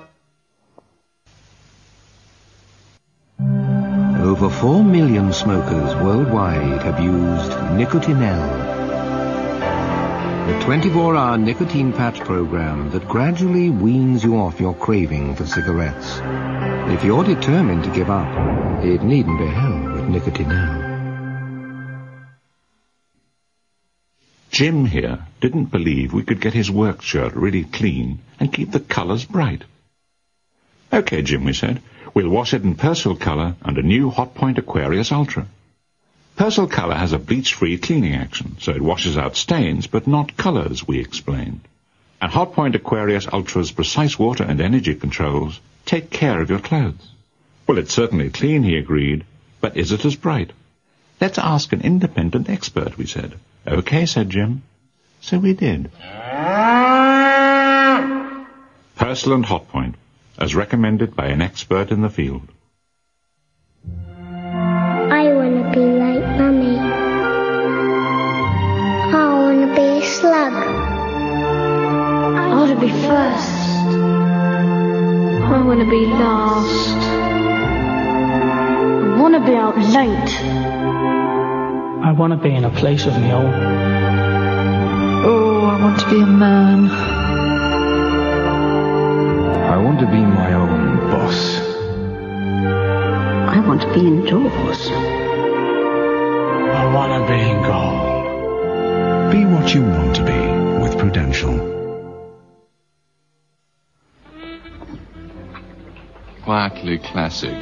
Over 4 million smokers worldwide have used Nicotinell, the 24-hour nicotine patch program that gradually weans you off your craving for cigarettes. If you're determined to give up, it needn't be hell with Nicotinell. Jim here didn't believe we could get his work shirt really clean and keep the colours bright. OK, Jim, we said. We'll wash it in Persil Colour and a new Hotpoint Aquarius Ultra. Persil Colour has a bleach-free cleaning action, so it washes out stains, but not colours, we explained. And Hotpoint Aquarius Ultra's precise water and energy controls take care of your clothes. Well, it's certainly clean, he agreed, but is it as bright? Let's ask an independent expert, we said. OK, said Jim. So we did. Persil and Hotpoint, as recommended by an expert in the field. I want to be like Mummy. I want to be a slug. I want to be first. I want to be last. I want to be out late. I want to be in a place of my own. Oh, I want to be a man. I want to be my own boss. I want to be indoors. I want to be in gold. Be what you want to be with Prudential. Quietly classic.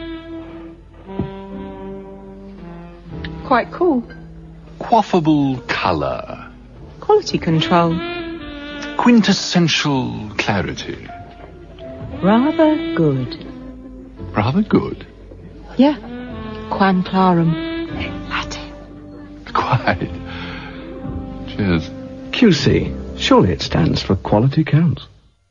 Quite cool. Quaffable colour. Quality control. Quintessential clarity. Rather good. Rather good. Yeah. Quan clarum. Latin. Quite. Cheers. QC. Surely it stands for quality counts.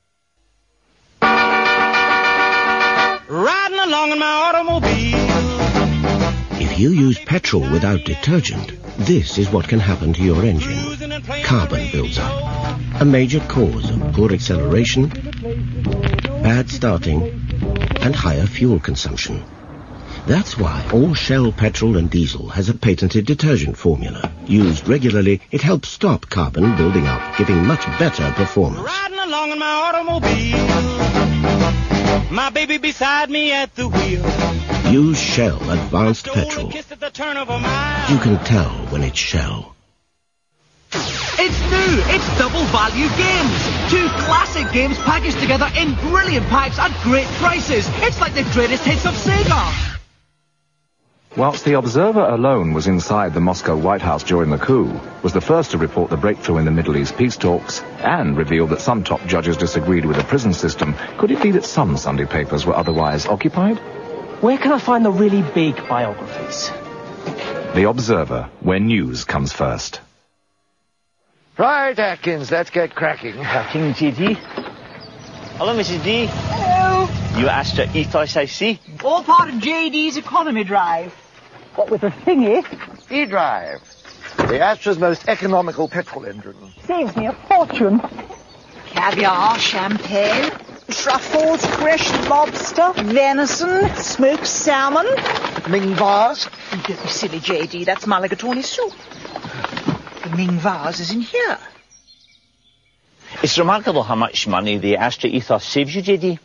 Riding along in my automobile. If you use petrol without detergent, this is what can happen to your engine. Carbon builds up. A major cause of poor acceleration, bad starting, and higher fuel consumption. That's why all Shell petrol and diesel has a patented detergent formula. Used regularly, it helps stop carbon building up, giving much better performance. Riding along in my automobile. My baby beside me at the wheel. Use Shell Advanced Petrol. You can tell when it's Shell. It's new! It's Double Value Games! 2 classic games packaged together in brilliant packs at great prices. It's like the greatest hits of Sega. Whilst the Observer alone was inside the Moscow White House during the coup, was the first to report the breakthrough in the Middle East peace talks, and revealed that some top judges disagreed with the prison system, could it be that some Sunday papers were otherwise occupied? Where can I find the really big biographies? The Observer, where news comes first. Right, Atkins, let's get cracking. Cracking, JD. Hello, Mrs. D. Hello. You Astra Ethos, I see. All part of JD's economy drive. What with the thingy? E-Drive. The Astra's most economical petrol engine. Saves me a fortune. Caviar, champagne, truffles, fresh lobster, venison, smoked salmon. Ming vase. Don't be silly, JD. That's mulligatawny soup. The Ming vase is in here. It's remarkable how much money the Astra Ethos saves you, JD.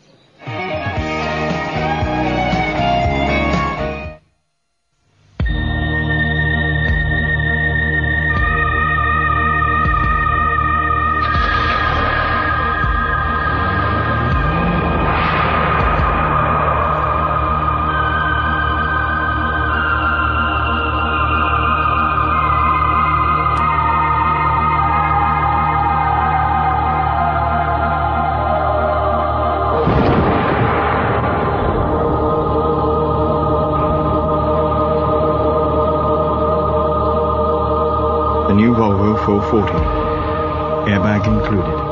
The new Volvo 440. Airbag included.